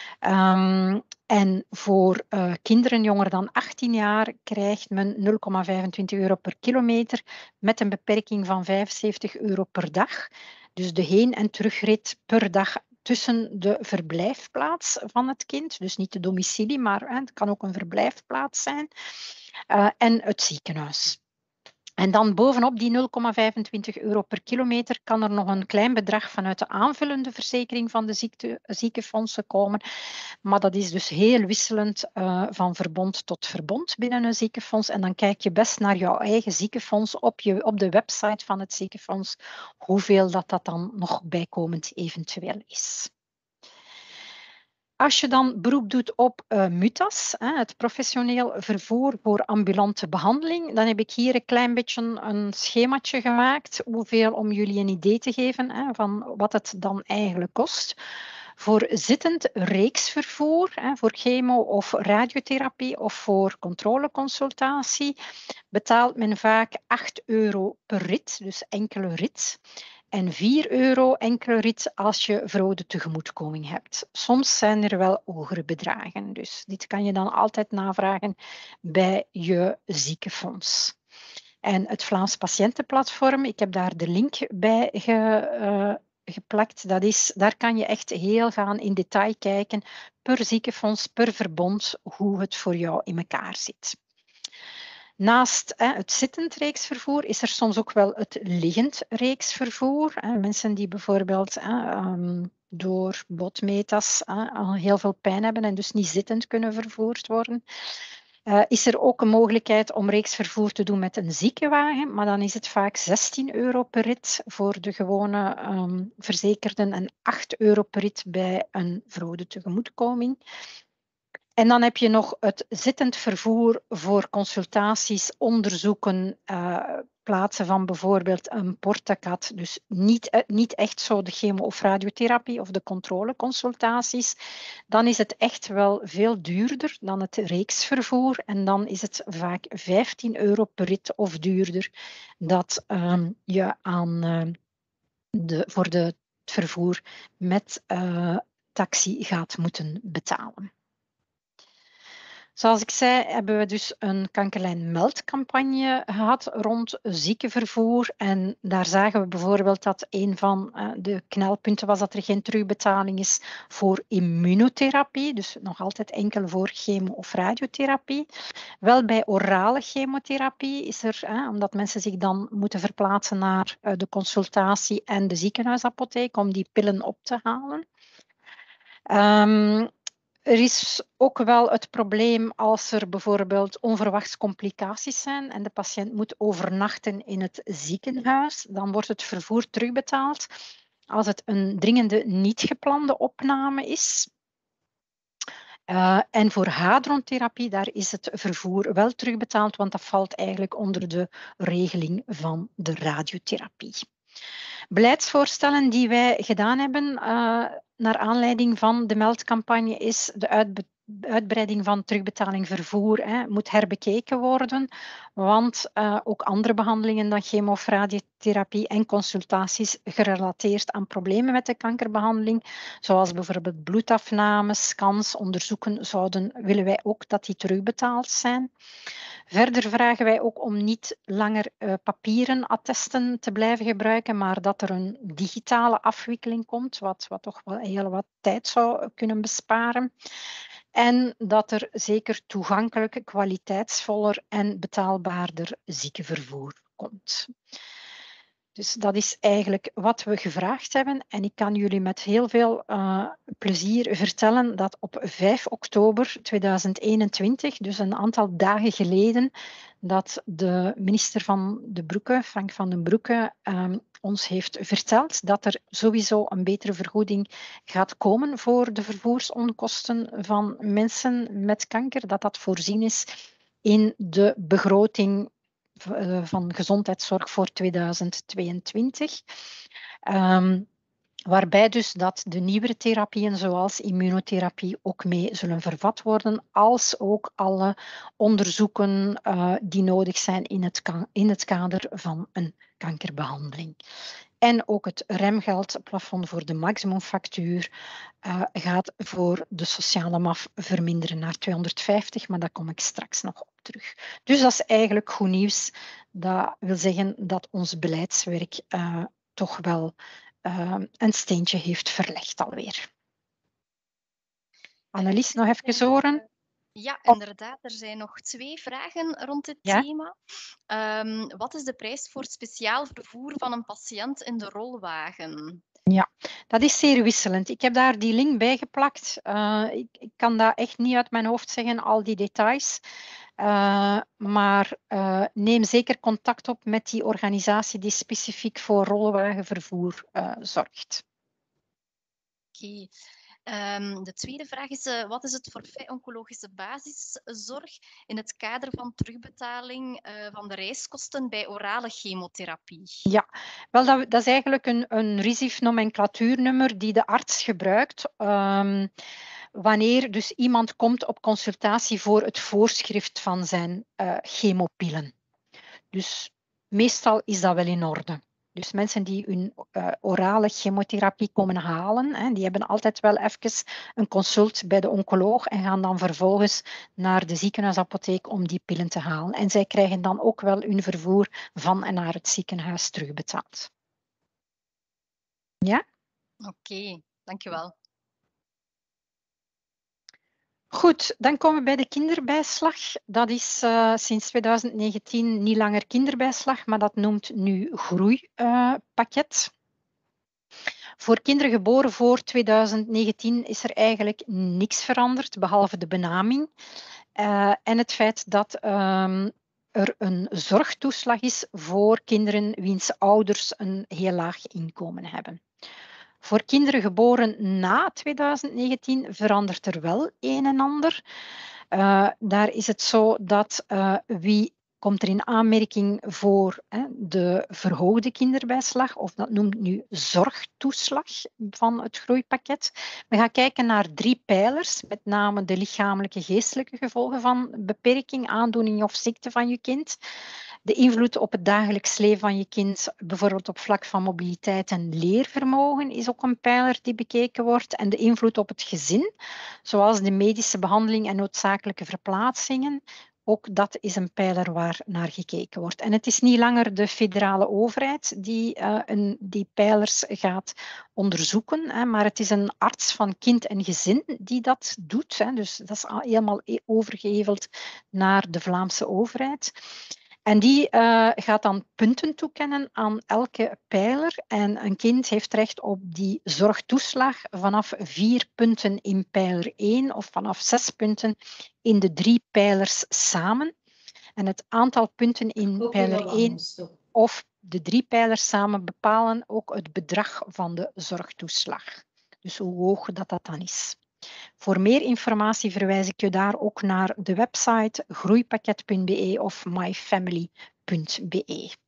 En voor kinderen jonger dan 18 jaar krijgt men 0,25 euro per kilometer met een beperking van 75 euro per dag. Dus de heen- en terugrit per dag tussen de verblijfplaats van het kind, dus niet de domicilie, maar het kan ook een verblijfplaats zijn, en het ziekenhuis. En dan bovenop die 0,25 euro per kilometer kan er nog een klein bedrag vanuit de aanvullende verzekering van de ziekenfondsen komen. Maar dat is dus heel wisselend van verbond tot verbond binnen een ziekenfonds. En dan kijk je best naar jouw eigen ziekenfonds op de website van het ziekenfonds, hoeveel dat dan nog bijkomend eventueel is. Als je dan beroep doet op MUTAS, het professioneel vervoer voor ambulante behandeling, dan heb ik hier een klein beetje een schemaatje gemaakt, hoeveel om jullie een idee te geven van wat het dan eigenlijk kost. Voor zittend reeksvervoer, voor chemo- of radiotherapie of voor controleconsultatie, betaalt men vaak 8 euro per rit, dus enkele rit. En 4 euro enkele rit als je verhoogde tegemoetkoming hebt. Soms zijn er wel hogere bedragen. Dus dit kan je dan altijd navragen bij je ziekenfonds. En het Vlaams Patiëntenplatform, ik heb daar de link bij geplakt. Daar kan je echt heel gaan in detail kijken per ziekenfonds, per verbond, hoe het voor jou in elkaar zit. Naast het zittend reeksvervoer is er soms ook wel het liggend reeksvervoer. Mensen die bijvoorbeeld door botmetas al heel veel pijn hebben en dus niet zittend kunnen vervoerd worden. Is er ook een mogelijkheid om reeksvervoer te doen met een ziekenwagen, maar dan is het vaak €16 per rit voor de gewone verzekerden en €8 per rit bij een verhoogde tegemoetkoming. En dan heb je nog het zittend vervoer voor consultaties, onderzoeken, plaatsen van bijvoorbeeld een portacat. Dus niet echt zo de chemo- of radiotherapie of de controleconsultaties. Dan is het echt wel veel duurder dan het reeksvervoer. En dan is het vaak €15 per rit of duurder dat je aan voor het vervoer met taxi gaat moeten betalen. Zoals ik zei, hebben we dus een kankerlijn-meldcampagne gehad rond ziekenvervoer. En daar zagen we bijvoorbeeld dat een van de knelpunten was dat er geen terugbetaling is voor immunotherapie. Dus nog altijd enkel voor chemo- of radiotherapie. Wel bij orale chemotherapie is er, omdat mensen zich dan moeten verplaatsen naar de consultatie en de ziekenhuisapotheek om die pillen op te halen. Er is ook wel het probleem als er bijvoorbeeld onverwachts complicaties zijn en de patiënt moet overnachten in het ziekenhuis, dan wordt het vervoer terugbetaald. Als het een dringende niet geplande opname is. En voor hadrontherapie, daar is het vervoer wel terugbetaald, want dat valt eigenlijk onder de regeling van de radiotherapie. Beleidsvoorstellen die wij gedaan hebben naar aanleiding van de meldcampagne is de uitbreiding van terugbetaling vervoer moet herbekeken worden, want ook andere behandelingen dan chemo- of radiotherapie en consultaties gerelateerd aan problemen met de kankerbehandeling, zoals bijvoorbeeld bloedafnames, scans, onderzoeken, willen wij ook dat die terugbetaald zijn. Verder vragen wij ook om niet langer papieren attesten te blijven gebruiken, maar dat er een digitale afwikkeling komt, wat toch wel heel wat tijd zou kunnen besparen. En dat er zeker toegankelijk, kwaliteitsvoller en betaalbaarder ziekenvervoer komt. Dus dat is eigenlijk wat we gevraagd hebben. En ik kan jullie met heel veel plezier vertellen dat op 5 oktober 2021, dus een aantal dagen geleden, dat de minister van de Broeke, Frank van den Broeke, ons heeft verteld dat er sowieso een betere vergoeding gaat komen voor de vervoersonkosten van mensen met kanker, dat dat voorzien is in de begroting van gezondheidszorg voor 2022. Waarbij dus dat de nieuwere therapieën zoals immunotherapie ook mee zullen vervat worden, als ook alle onderzoeken die nodig zijn in het kader van een kankerbehandeling. En ook het remgeldplafond voor de maximumfactuur gaat voor de sociale MAF verminderen naar 250, maar daar kom ik straks nog op terug. Dus dat is eigenlijk goed nieuws. Dat wil zeggen dat ons beleidswerk toch wel een steentje heeft verlegd alweer. Annelies, nog even horen? Ja, inderdaad. Er zijn nog 2 vragen rond dit thema. Wat is de prijs voor speciaal vervoer van een patiënt in de rolwagen? Ja, dat is zeer wisselend. Ik heb daar die link bij geplakt. Ik kan dat echt niet uit mijn hoofd zeggen, al die details. Maar neem zeker contact op met die organisatie die specifiek voor rolwagenvervoer zorgt. Oké. De tweede vraag is, wat is het forfait oncologische basiszorg in het kader van terugbetaling van de reiskosten bij orale chemotherapie? Ja, wel, dat is eigenlijk een RISIF-nomenclatuurnummer die de arts gebruikt wanneer dus iemand komt op consultatie voor het voorschrift van zijn chemopillen. Dus meestal is dat wel in orde. Dus mensen die hun orale chemotherapie komen halen, die hebben altijd wel even een consult bij de oncoloog en gaan dan vervolgens naar de ziekenhuisapotheek om die pillen te halen. En zij krijgen dan ook wel hun vervoer van en naar het ziekenhuis terugbetaald. Ja? Oké, dankjewel. Goed, dan komen we bij de kinderbijslag. Dat is sinds 2019 niet langer kinderbijslag, maar dat noemt nu groeipakket. Voor kinderen geboren voor 2019 is er eigenlijk niks veranderd, behalve de benaming. En het feit dat er een zorgtoeslag is voor kinderen wiens ouders een heel laag inkomen hebben. Voor kinderen geboren na 2019 verandert er wel een en ander. Daar is het zo dat wie komt er in aanmerking voor de verhoogde kinderbijslag, of dat noemt nu zorgtoeslag van het groeipakket. We gaan kijken naar 3 pijlers, met name de lichamelijke, geestelijke gevolgen van beperking, aandoening of ziekte van je kind. De invloed op het dagelijks leven van je kind, bijvoorbeeld op vlak van mobiliteit en leervermogen, is ook een pijler die bekeken wordt. En de invloed op het gezin, zoals de medische behandeling en noodzakelijke verplaatsingen. Ook dat is een pijler waar naar gekeken wordt. En het is niet langer de federale overheid die pijlers gaat onderzoeken, maar het is een arts van kind en gezin die dat doet. Dus dat is helemaal overgeheveld naar de Vlaamse overheid. En die gaat dan punten toekennen aan elke pijler. En een kind heeft recht op die zorgtoeslag vanaf 4 punten in pijler 1 of vanaf 6 punten in de 3 pijlers samen. En het aantal punten in pijler 1 of de 3 pijlers samen bepalen ook het bedrag van de zorgtoeslag. Dus hoe hoog dat dan is. Voor meer informatie verwijs ik je daar ook naar de website groeipakket.be of myfamily.be.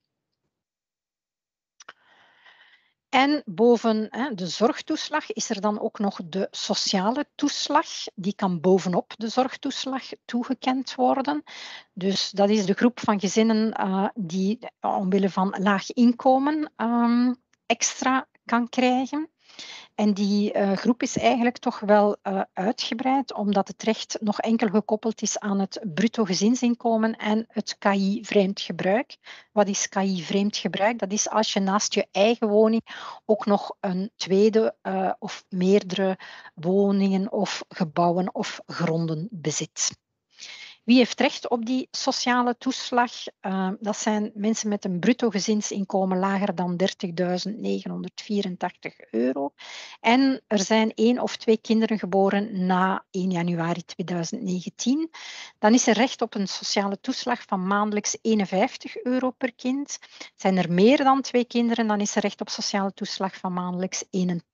En boven de zorgtoeslag is er dan ook nog de sociale toeslag. Die kan bovenop de zorgtoeslag toegekend worden. Dus dat is de groep van gezinnen die omwille van laag inkomen extra kan krijgen. En die groep is eigenlijk toch wel uitgebreid, omdat het recht nog enkel gekoppeld is aan het bruto gezinsinkomen en het KI-vreemd gebruik. Wat is KI-vreemd gebruik? Dat is als je naast je eigen woning ook nog een tweede of meerdere woningen of gebouwen of gronden bezit. Wie heeft recht op die sociale toeslag? Dat zijn mensen met een bruto gezinsinkomen lager dan €30.984. En er zijn 1 of 2 kinderen geboren na 1 januari 2019. Dan is er recht op een sociale toeslag van maandelijks €51 per kind. Zijn er meer dan 2 kinderen, dan is er recht op sociale toeslag van maandelijks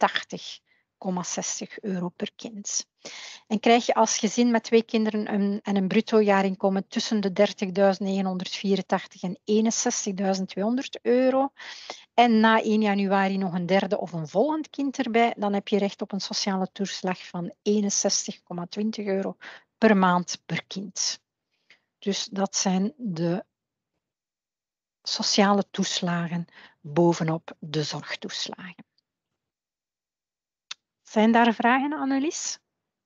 €81,60 per kind. En krijg je als gezin met 2 kinderen en een bruto jaarinkomen tussen de €30.984 en €61.200 en na 1 januari nog een derde of een volgend kind erbij, dan heb je recht op een sociale toeslag van €61,20 per maand per kind. Dus dat zijn de sociale toeslagen bovenop de zorgtoeslagen. Zijn daar vragen, Annelies?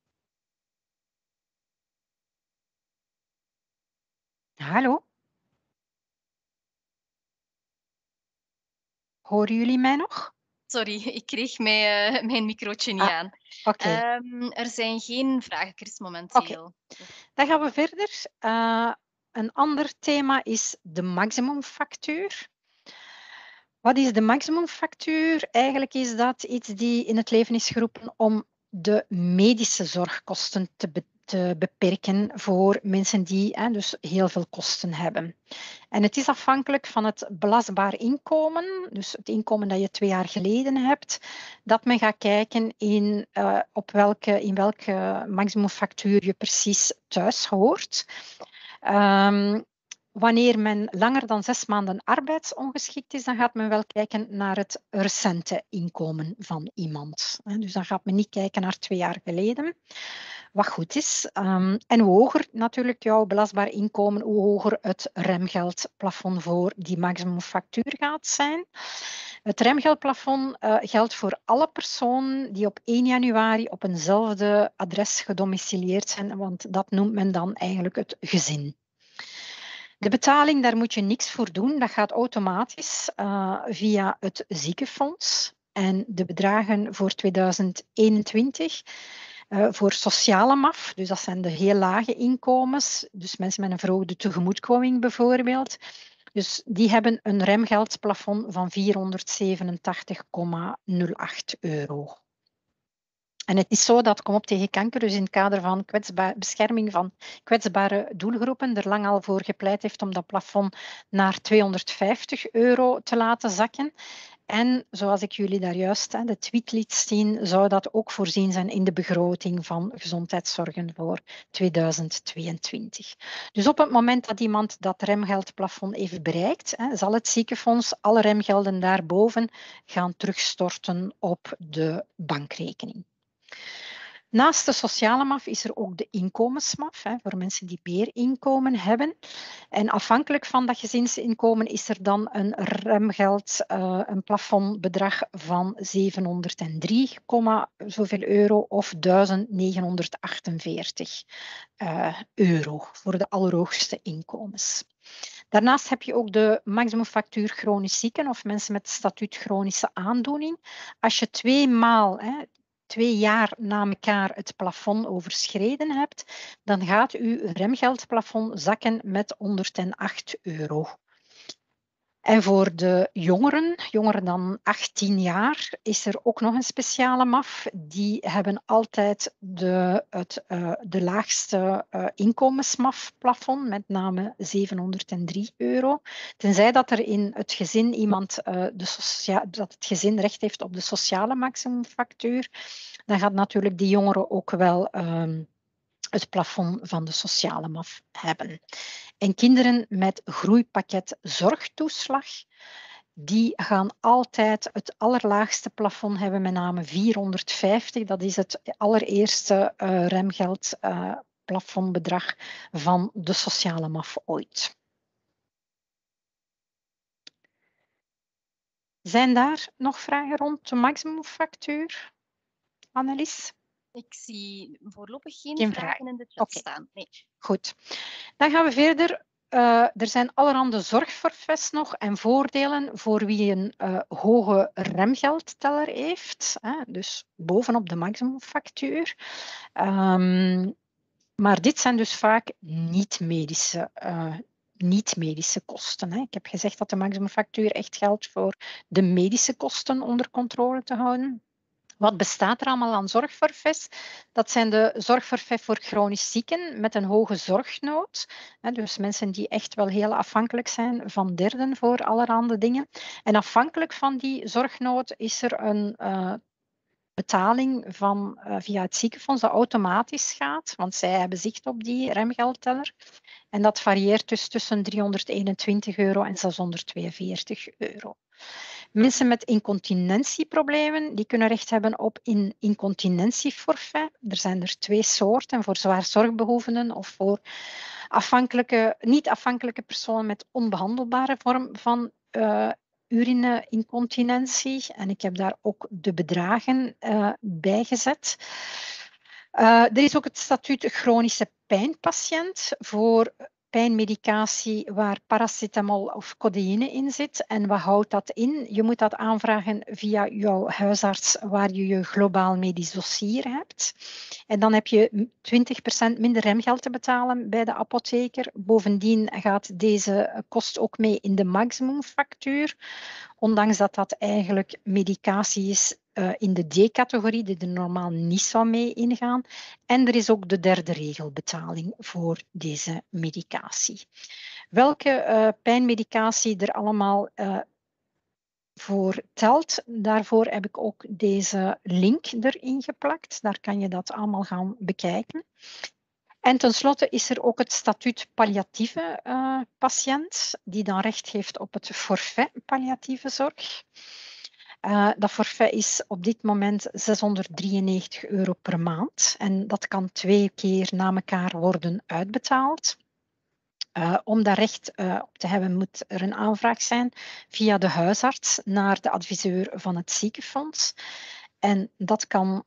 Hallo? Horen jullie mij nog? Sorry, ik kreeg mijn microotje niet aan. Oké. Er zijn geen vragen, Chris, momenteel. Dan gaan we verder. Een ander thema is de maximumfactuur. Wat is de maximumfactuur? Eigenlijk is dat iets die in het leven is geroepen om de medische zorgkosten te beperken voor mensen die dus heel veel kosten hebben. En het is afhankelijk van het belastbaar inkomen, dus het inkomen dat je 2 jaar geleden hebt, dat men gaat kijken in welke maximumfactuur je precies thuis hoort. Wanneer men langer dan 6 maanden arbeidsongeschikt is, dan gaat men wel kijken naar het recente inkomen van iemand. Dus dan gaat men niet kijken naar 2 jaar geleden, wat goed is. En hoe hoger natuurlijk jouw belastbaar inkomen, hoe hoger het remgeldplafond voor die maximumfactuur gaat zijn. Het remgeldplafond geldt voor alle personen die op 1 januari op eenzelfde adres gedomicileerd zijn, want dat noemt men dan eigenlijk het gezin. De betaling, daar moet je niks voor doen. Dat gaat automatisch via het ziekenfonds. En de bedragen voor 2021 Voor sociale MAF, dus dat zijn de heel lage inkomens, dus mensen met een verhoogde tegemoetkoming bijvoorbeeld. Dus die hebben een remgeldplafond van €487,08. En het is zo dat Kom op tegen kanker, dus in het kader van bescherming van kwetsbare doelgroepen, er lang al voor gepleit heeft om dat plafond naar €250 te laten zakken. En zoals ik jullie daar juist de tweet liet zien, zou dat ook voorzien zijn in de begroting van gezondheidszorgen voor 2022. Dus op het moment dat iemand dat remgeldplafond heeft bereikt, zal het ziekenfonds alle remgelden daarboven gaan terugstorten op de bankrekening. Naast de sociale MAF is er ook de inkomensMAF, voor mensen die meer inkomen hebben. En afhankelijk van dat gezinsinkomen is er dan een remgeld, een plafondbedrag van 703, zoveel euro of €1948 voor de allerhoogste inkomens. Daarnaast heb je ook de maximumfactuur chronisch zieken of mensen met statuut chronische aandoening. Als je 2 jaar na elkaar het plafond overschreden hebt, dan gaat uw remgeldplafond zakken met €108. En voor de jongeren dan 18 jaar, is er ook nog een speciale MAF. Die hebben altijd de laagste inkomensMAF-plafond, met name €703. Tenzij dat er in het gezin iemand dat het gezin recht heeft op de sociale maximumfactuur, dan gaat natuurlijk die jongeren ook wel het plafond van de sociale MAF hebben. En kinderen met groeipakket zorgtoeslag, die gaan altijd het allerlaagste plafond hebben, met name 450. Dat is het allereerste remgeldplafondbedrag van de sociale MAF ooit. Zijn daar nog vragen rond de maximumfactuur, Annelies? Ik zie voorlopig geen vragen in de chat staan. Nee. Goed, dan gaan we verder. Er zijn allerhande zorgforfaits nog en voordelen voor wie een hoge remgeldteller heeft, dus bovenop de maximumfactuur. Maar dit zijn dus vaak niet-medische kosten. Ik heb gezegd dat de maximumfactuur echt geldt voor de medische kosten onder controle te houden. Wat bestaat er allemaal aan zorgforfaits? Dat zijn de zorgforfait voor chronisch zieken met een hoge zorgnood. Dus mensen die echt wel heel afhankelijk zijn van derden voor allerhande dingen. En afhankelijk van die zorgnood is er een betaling via het ziekenfonds dat automatisch gaat, want zij hebben zicht op die remgeldteller. En dat varieert dus tussen €321 en €642. Mensen met incontinentieproblemen, die kunnen recht hebben op een incontinentieforfait. Er zijn er 2 soorten, voor zwaar zorgbehoevenden of voor niet afhankelijke personen met onbehandelbare vorm van urineincontinentie. En ik heb daar ook de bedragen bij gezet. Er is ook het statuut chronische pijnpatiënt voor pijnmedicatie waar paracetamol of codeïne in zit. En wat houdt dat in? Je moet dat aanvragen via jouw huisarts waar je je globaal medisch dossier hebt. En dan heb je 20% minder remgeld te betalen bij de apotheker. Bovendien gaat deze kost ook mee in de maximumfactuur. Ondanks dat dat eigenlijk medicatie is in de D-categorie, die er normaal niet zou mee ingaan. En er is ook de derde regelbetaling voor deze medicatie. Welke pijnmedicatie er allemaal voor telt, daarvoor heb ik ook deze link erin geplakt. Daar kan je dat allemaal gaan bekijken. En tenslotte is er ook het statuut palliatieve patiënt, die dan recht heeft op het forfait palliatieve zorg. Dat forfait is op dit moment €693 per maand en dat kan 2 keer na elkaar worden uitbetaald. Om daar recht op te hebben moet er een aanvraag zijn via de huisarts naar de adviseur van het ziekenfonds. En dat kan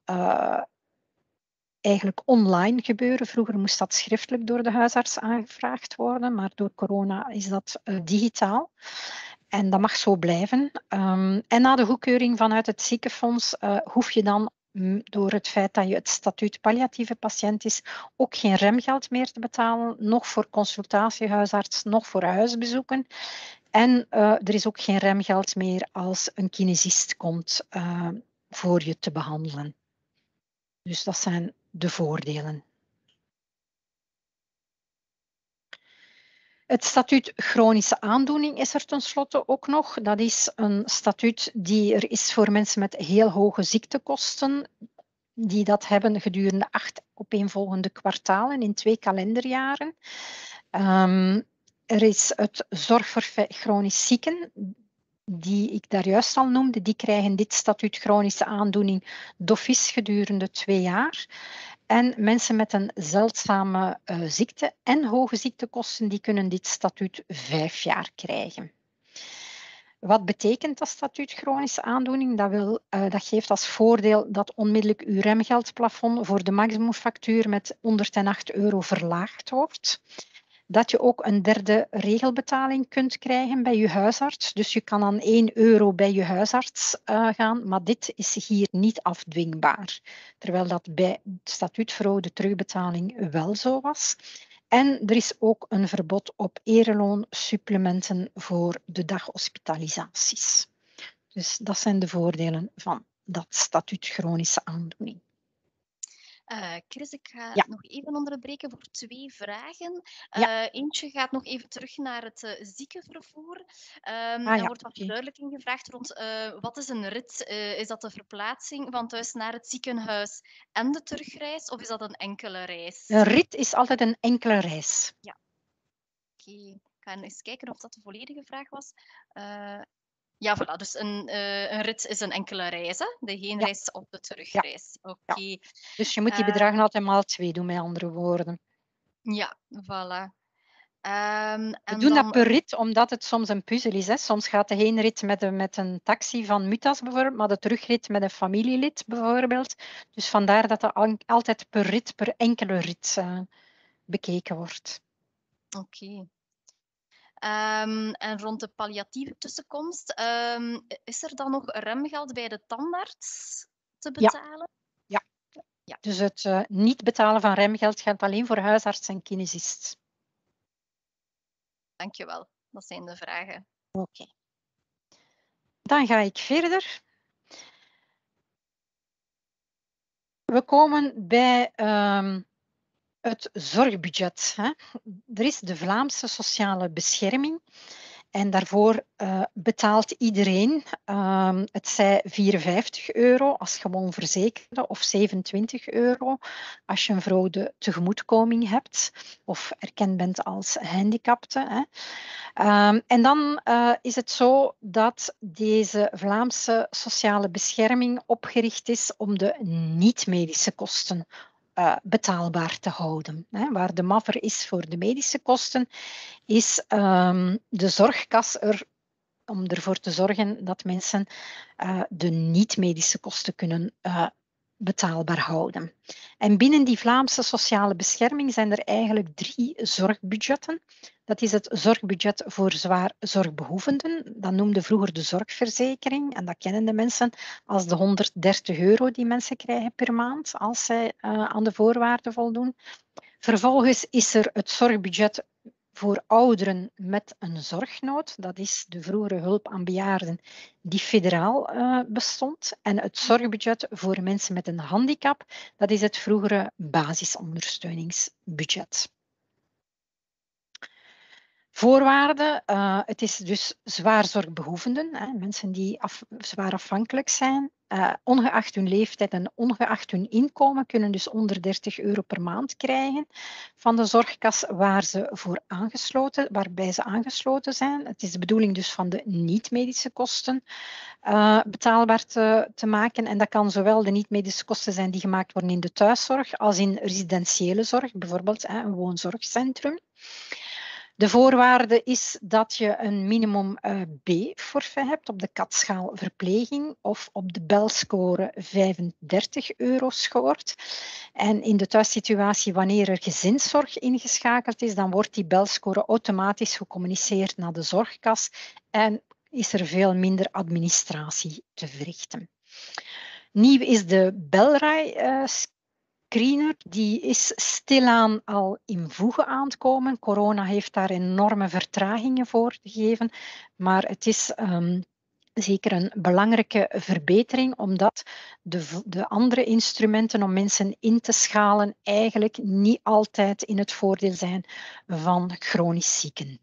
eigenlijk online gebeuren. Vroeger moest dat schriftelijk door de huisarts aangevraagd worden, maar door corona is dat digitaal. En dat mag zo blijven. En na de goedkeuring vanuit het ziekenfonds hoef je dan door het feit dat je het statuut palliatieve patiënt is, ook geen remgeld meer te betalen, nog voor consultatiehuisarts, nog voor huisbezoeken. En er is ook geen remgeld meer als een kinesist komt voor je te behandelen. Dus dat zijn de voordelen. Het statuut chronische aandoening is er tenslotte ook nog. Dat is een statuut die er is voor mensen met heel hoge ziektekosten, die dat hebben gedurende 8 opeenvolgende kwartalen in 2 kalenderjaren. Er is het zorgforfait chronisch zieken, die ik daar juist al noemde, die krijgen dit statuut chronische aandoening d'office gedurende 2 jaar. En mensen met een zeldzame ziekte en hoge ziektekosten, die kunnen dit statuut 5 jaar krijgen. Wat betekent dat statuut chronische aandoening? Dat geeft als voordeel dat onmiddellijk uw remgeldplafond voor de maximumfactuur met 108 euro verlaagd wordt. Dat je ook een derde regelbetaling kunt krijgen bij je huisarts. Dus je kan aan 1 euro bij je huisarts gaan, maar dit is hier niet afdwingbaar. Terwijl dat bij statuutverhoogde terugbetaling wel zo was. En er is ook een verbod op ereloonsupplementen voor de daghospitalisaties. Dus dat zijn de voordelen van dat statuut chronische aandoening. Chris, ik ga Ja. nog even onderbreken voor 2 vragen. Ja. Eentje gaat nog even terug naar het ziekenvervoer. Er ja, wordt wat verduidelijking gevraagd rond wat is een rit? Is dat de verplaatsing van thuis naar het ziekenhuis en de terugreis, of is dat een enkele reis? Een rit is altijd een enkele reis. Ja. Oké, ik ga eens kijken of dat de volledige vraag was. Ja, voilà. Dus een rit is een enkele reis, hè? De heenreis of de terugreis. Oké. Ja. Dus je moet die bedragen altijd maal 2 doen, met andere woorden. Ja, voilà. We doen dat per rit, omdat het soms een puzzel is. Hè. Soms gaat de heenrit met een taxi van Mutas bijvoorbeeld, maar de terugrit met een familielid bijvoorbeeld. Dus vandaar dat dat altijd per rit, per enkele rit bekeken wordt. Oké. En rond de palliatieve tussenkomst, is er dan nog remgeld bij de tandarts te betalen? Ja. Dus het niet betalen van remgeld geldt alleen voor huisarts en kinesist. Dankjewel, dat zijn de vragen. Oké. Dan ga ik verder. We komen bij het zorgbudget. Hè. Er is de Vlaamse sociale bescherming. En daarvoor betaalt iedereen, het zij 54 euro als gewoon verzekerde of 27 euro als je een vrouw de tegemoetkoming hebt of erkend bent als gehandicapte. Hè. En dan is het zo dat deze Vlaamse sociale bescherming opgericht is om de niet-medische kosten betaalbaar te houden. Hè. Waar de MAVR is voor de medische kosten, is de zorgkas er om ervoor te zorgen dat mensen de niet-medische kosten kunnen betaalbaar houden. En binnen die Vlaamse sociale bescherming zijn er eigenlijk 3 zorgbudgetten. Dat is het zorgbudget voor zwaar zorgbehoevenden. Dat noemde vroeger de zorgverzekering. En dat kennen de mensen als de 130 euro die mensen krijgen per maand als zij aan de voorwaarden voldoen. Vervolgens is er het zorgbudget voor ouderen met een zorgnood. Dat is de vroegere hulp aan bejaarden die federaal bestond. En het zorgbudget voor mensen met een handicap, dat is het vroegere basisondersteuningsbudget. Voorwaarden, het is dus zwaar zorgbehoevenden, mensen die zwaar afhankelijk zijn. Ongeacht hun leeftijd en ongeacht hun inkomen kunnen dus onder 30 euro per maand krijgen van de zorgkas waarbij ze aangesloten zijn. Het is de bedoeling dus van de niet-medische kosten betaalbaar te maken. En dat kan zowel de niet-medische kosten zijn die gemaakt worden in de thuiszorg als in residentiële zorg, bijvoorbeeld een woonzorgcentrum. De voorwaarde is dat je een minimum B-forfait hebt op de CAT-schaal verpleging of op de BEL-score 35 euro scoort. En in de thuissituatie, wanneer er gezinszorg ingeschakeld is, dan wordt die BEL-score automatisch gecommuniceerd naar de zorgkas en is er veel minder administratie te verrichten. Nieuw is de Bellraai-screener. Die is stilaan al in voege aan het komen. Corona heeft daar enorme vertragingen voor gegeven. Maar het is zeker een belangrijke verbetering, omdat de andere instrumenten om mensen in te schalen eigenlijk niet altijd in het voordeel zijn van chronisch zieken.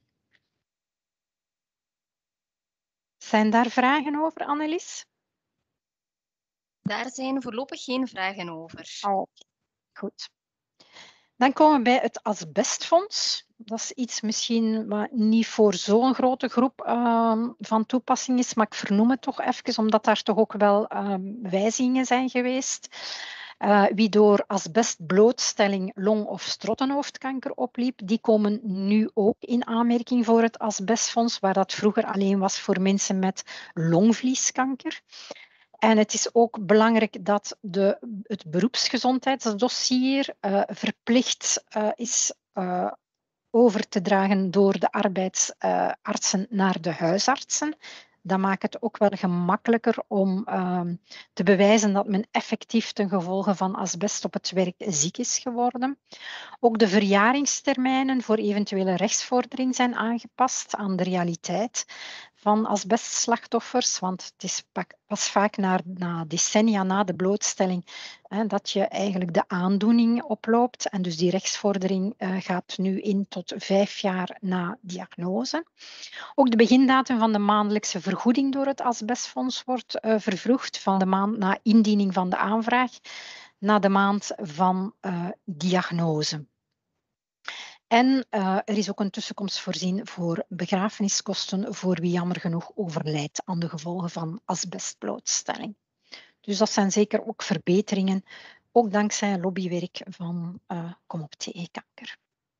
Zijn daar vragen over, Annelies? Daar zijn voorlopig geen vragen over. Oh, goed. Dan komen we bij het asbestfonds. Dat is iets misschien wat niet voor zo'n grote groep van toepassing is, maar ik vernoem het toch even, omdat daar toch ook wel wijzigingen zijn geweest. Wie door asbestblootstelling long- of strottenhoofdkanker opliep, die komen nu ook in aanmerking voor het asbestfonds, waar dat vroeger alleen was voor mensen met longvlieskanker. En het is ook belangrijk dat het beroepsgezondheidsdossier verplicht is over te dragen door de arbeidsartsen naar de huisartsen. Dat maakt het ook wel gemakkelijker om te bewijzen dat men effectief ten gevolge van asbest op het werk ziek is geworden. Ook de verjaringstermijnen voor eventuele rechtsvordering zijn aangepast aan de realiteit van asbestslachtoffers, want het is pas vaak na decennia na de blootstelling dat je eigenlijk de aandoening oploopt. En dus die rechtsvordering gaat nu in tot 5 jaar na diagnose. Ook de begindatum van de maandelijkse vergoeding door het asbestfonds wordt vervroegd van de maand na indiening van de aanvraag naar de maand van diagnose. En er is ook een tussenkomst voorzien voor begrafeniskosten voor wie jammer genoeg overlijdt aan de gevolgen van asbestblootstelling. Dus dat zijn zeker ook verbeteringen, ook dankzij lobbywerk van Kom op TE-kanker.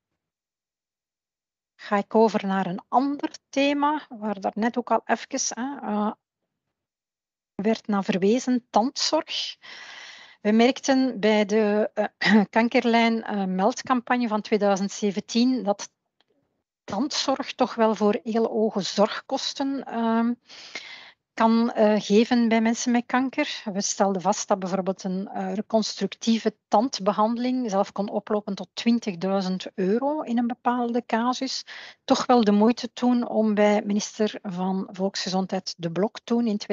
Ga ik over naar een ander thema, waar daar net ook al even werd naar verwezen, tandzorg. We merkten bij de kankerlijn meldcampagne van 2017 dat tandzorg toch wel voor heel hoge zorgkosten kan geven bij mensen met kanker. We stelden vast dat bijvoorbeeld een reconstructieve tandbehandeling zelf kon oplopen tot €20.000 in een bepaalde casus. Toch wel de moeite toen om bij minister van Volksgezondheid De Blok toen in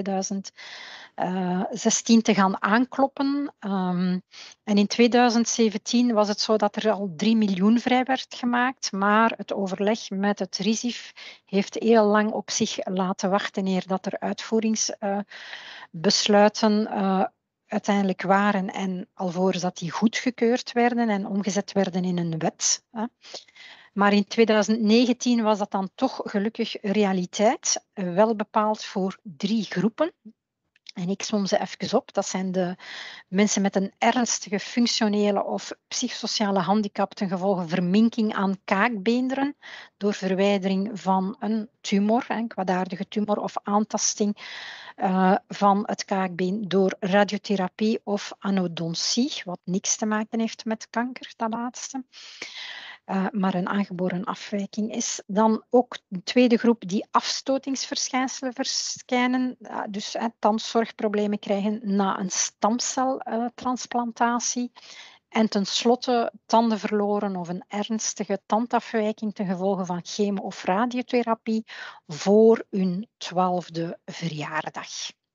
2016 te gaan aankloppen. En in 2017 was het zo dat er al 3 miljoen vrij werd gemaakt, maar het overleg met het RISIF heeft heel lang op zich laten wachten eer dat er uitvoeringsbesluiten uiteindelijk waren en alvorens dat die goedgekeurd werden en omgezet werden in een wet. Maar in 2019 was dat dan toch gelukkig realiteit, wel bepaald voor 3 groepen. En ik som ze even op. Dat zijn de mensen met een ernstige functionele of psychosociale handicap ten gevolge verminking aan kaakbeenderen door verwijdering van een tumor, een kwaadaardige tumor of aantasting van het kaakbeen door radiotherapie of anodontie, wat niks te maken heeft met kanker, dat laatste. Maar een aangeboren afwijking is. Dan ook een tweede groep die afstotingsverschijnselen verschijnen, dus tandzorgproblemen krijgen na een stamceltransplantatie. En tenslotte tanden verloren of een ernstige tandafwijking ten gevolge van chemo- of radiotherapie voor hun 12e verjaardag.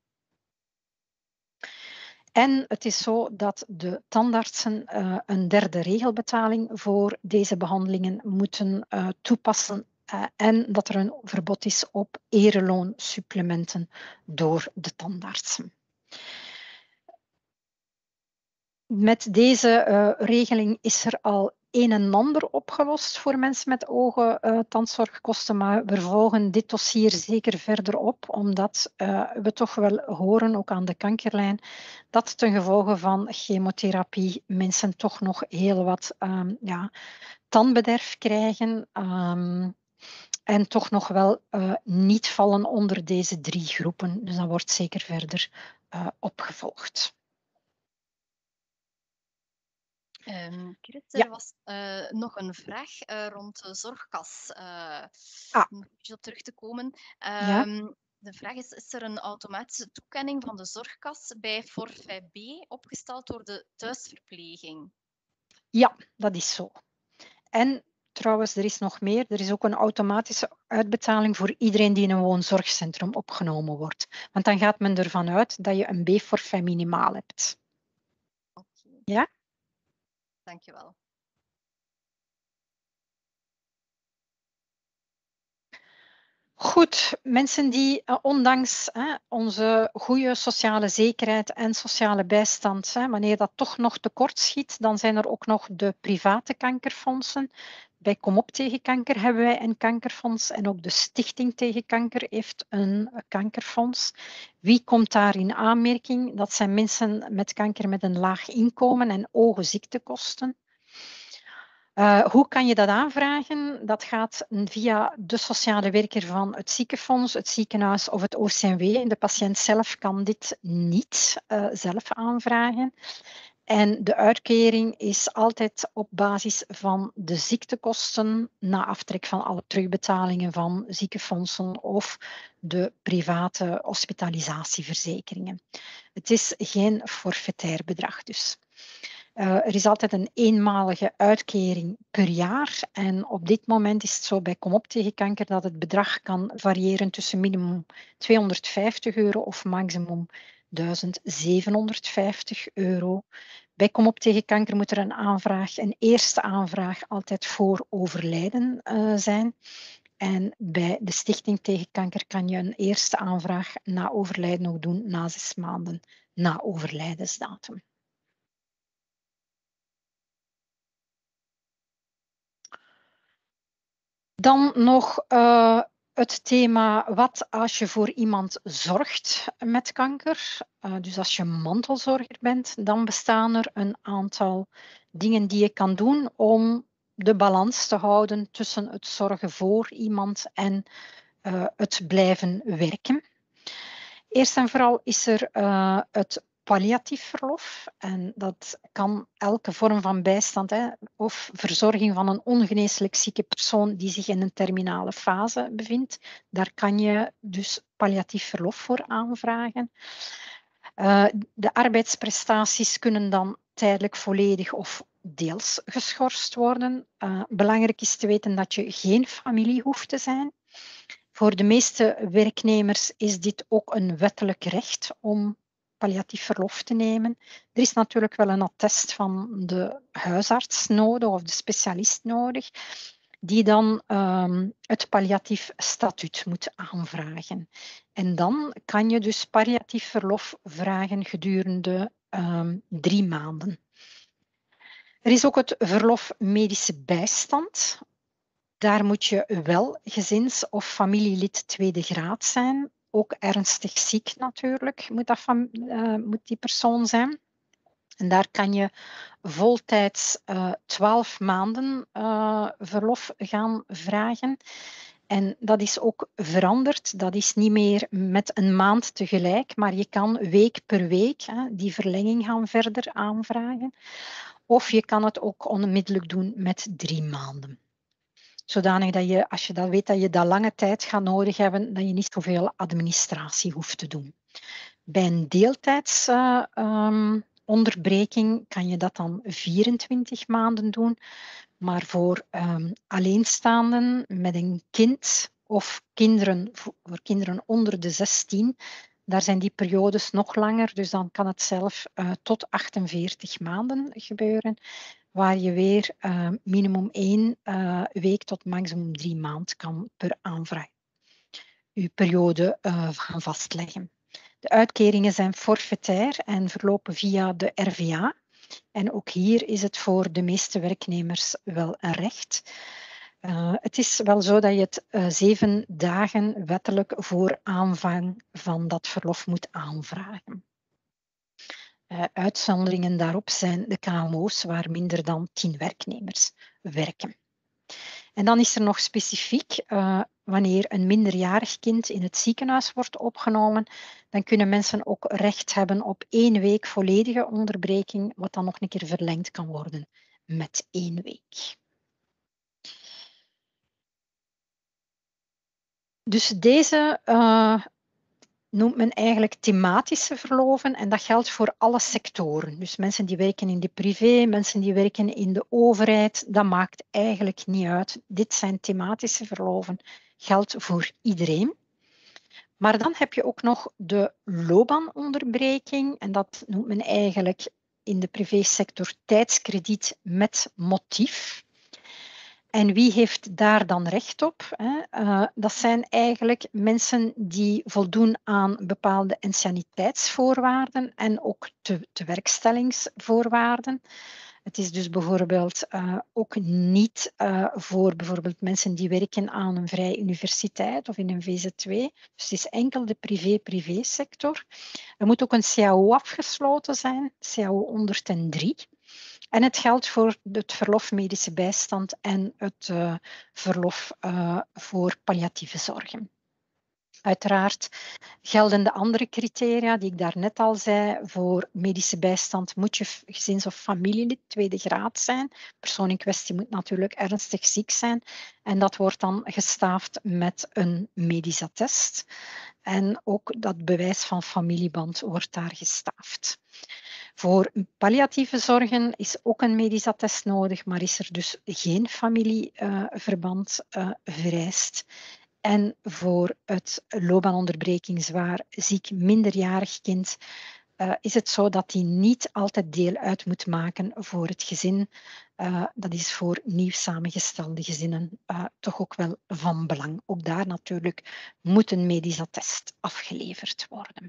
En het is zo dat de tandartsen een derde regelbetaling voor deze behandelingen moeten toepassen en dat er een verbod is op ereloonsupplementen door de tandartsen. Met deze regeling is er al een en ander opgelost voor mensen met tandzorgkosten, maar we volgen dit dossier zeker verder op, omdat we toch wel horen, ook aan de kankerlijn, dat ten gevolge van chemotherapie mensen toch nog heel wat tandbederf krijgen en toch nog wel niet vallen onder deze 3 groepen. Dus dat wordt zeker verder opgevolgd. Chris, er was nog een vraag rond de zorgkas. Om op terug te komen. Ja. De vraag is er een automatische toekenning van de zorgkas bij forfait B opgesteld door de thuisverpleging? Ja, dat is zo. En trouwens, er is nog meer. Er is ook een automatische uitbetaling voor iedereen die in een woonzorgcentrum opgenomen wordt. Want dan gaat men ervan uit dat je een B-forfait minimaal hebt. Oké. Ja? Dankjewel. Goed, mensen die ondanks onze goede sociale zekerheid en sociale bijstand, wanneer dat toch nog tekort schiet, dan zijn er ook nog de private kankerfondsen. Bij Kom op tegen kanker hebben wij een kankerfonds en ook de Stichting tegen kanker heeft een kankerfonds. Wie komt daar in aanmerking? Dat zijn mensen met kanker met een laag inkomen en hoge ziektekosten. Hoe kan je dat aanvragen? Dat gaat via de sociale werker van het ziekenfonds, het ziekenhuis of het OCMW. De patiënt zelf kan dit niet zelf aanvragen. En de uitkering is altijd op basis van de ziektekosten na aftrek van alle terugbetalingen van ziekenfondsen of de private hospitalisatieverzekeringen. Het is geen forfaitair bedrag dus. Er is altijd een eenmalige uitkering per jaar. En op dit moment is het zo bij Kom op tegen kanker dat het bedrag kan variëren tussen minimum €250 of maximum €1750. Bij Kom op tegen kanker moet er een eerste aanvraag altijd voor overlijden zijn. En bij de Stichting tegen kanker kan je een eerste aanvraag na overlijden ook doen na 6 maanden na overlijdensdatum. Dan nog het thema wat als je voor iemand zorgt met kanker. Dus als je mantelzorger bent, dan bestaan er een aantal dingen die je kan doen om de balans te houden tussen het zorgen voor iemand en het blijven werken. Eerst en vooral is er het palliatief verlof. En dat kan elke vorm van bijstand of verzorging van een ongeneeslijk zieke persoon die zich in een terminale fase bevindt. Daar kan je dus palliatief verlof voor aanvragen. De arbeidsprestaties kunnen dan tijdelijk volledig of deels geschorst worden. Belangrijk is te weten dat je geen familie hoeft te zijn. Voor de meeste werknemers is dit ook een wettelijk recht om palliatief verlof te nemen. Er is natuurlijk wel een attest van de huisarts nodig of de specialist nodig, die dan het palliatief statuut moet aanvragen. En dan kan je dus palliatief verlof vragen gedurende 3 maanden. Er is ook het verlof medische bijstand. Daar moet je wel gezins- of familielid tweede graad zijn. Ook ernstig ziek natuurlijk moet die persoon zijn. En daar kan je voltijds 12 maanden verlof gaan vragen. En dat is ook veranderd. Dat is niet meer met een maand tegelijk, maar je kan week per week die verlenging gaan verder aanvragen. Of je kan het ook onmiddellijk doen met 3 maanden. Zodanig dat je, als je dat weet dat je dat lange tijd gaat nodig hebben, dat je niet zoveel administratie hoeft te doen. Bij een deeltijdsonderbreking kan je dat dan 24 maanden doen. Maar voor alleenstaanden met een kind of voor kinderen onder de 16, daar zijn die periodes nog langer. Dus dan kan het zelf tot 48 maanden gebeuren, waar je weer minimum 1 week tot maximum 3 maanden kan per aanvraag je periode gaan vastleggen. De uitkeringen zijn forfaitair en verlopen via de RVA. En ook hier is het voor de meeste werknemers wel een recht. Het is wel zo dat je het 7 dagen wettelijk voor aanvang van dat verlof moet aanvragen. Uitzonderingen daarop zijn de KMO's waar minder dan 10 werknemers werken. En dan is er nog specifiek, wanneer een minderjarig kind in het ziekenhuis wordt opgenomen, dan kunnen mensen ook recht hebben op 1 week volledige onderbreking, wat dan nog een keer verlengd kan worden met 1 week. Dus deze noemt men eigenlijk thematische verloven en dat geldt voor alle sectoren. Dus mensen die werken in de privé, mensen die werken in de overheid, dat maakt eigenlijk niet uit. Dit zijn thematische verloven, geldt voor iedereen. Maar dan heb je ook nog de loopbaanonderbreking en dat noemt men eigenlijk in de privésector tijdskrediet met motief. En wie heeft daar dan recht op? Dat zijn eigenlijk mensen die voldoen aan bepaalde anciëniteitsvoorwaarden en ook tewerkstellingsvoorwaarden. Het is dus bijvoorbeeld ook niet voor bijvoorbeeld mensen die werken aan een vrije universiteit of in een VZ2. Dus het is enkel de privésector. Er moet ook een CAO afgesloten zijn, CAO 103. En het geldt voor het verlof medische bijstand en het verlof voor palliatieve zorgen. Uiteraard gelden de andere criteria die ik daarnet al zei. Voor medische bijstand moet je gezins- of familielid tweede graad zijn. De persoon in kwestie moet natuurlijk ernstig ziek zijn. En dat wordt dan gestaafd met een medisch attest. En ook dat bewijs van familieband wordt daar gestaafd. Voor palliatieve zorgen is ook een medisch attest nodig, maar is er dus geen familieverband vereist. En voor het loopbaanonderbreking zwaar ziek minderjarig kind is het zo dat die niet altijd deel uit moet maken voor het gezin. Dat is voor nieuw samengestelde gezinnen toch ook wel van belang. Ook daar natuurlijk moet een medisch attest afgeleverd worden.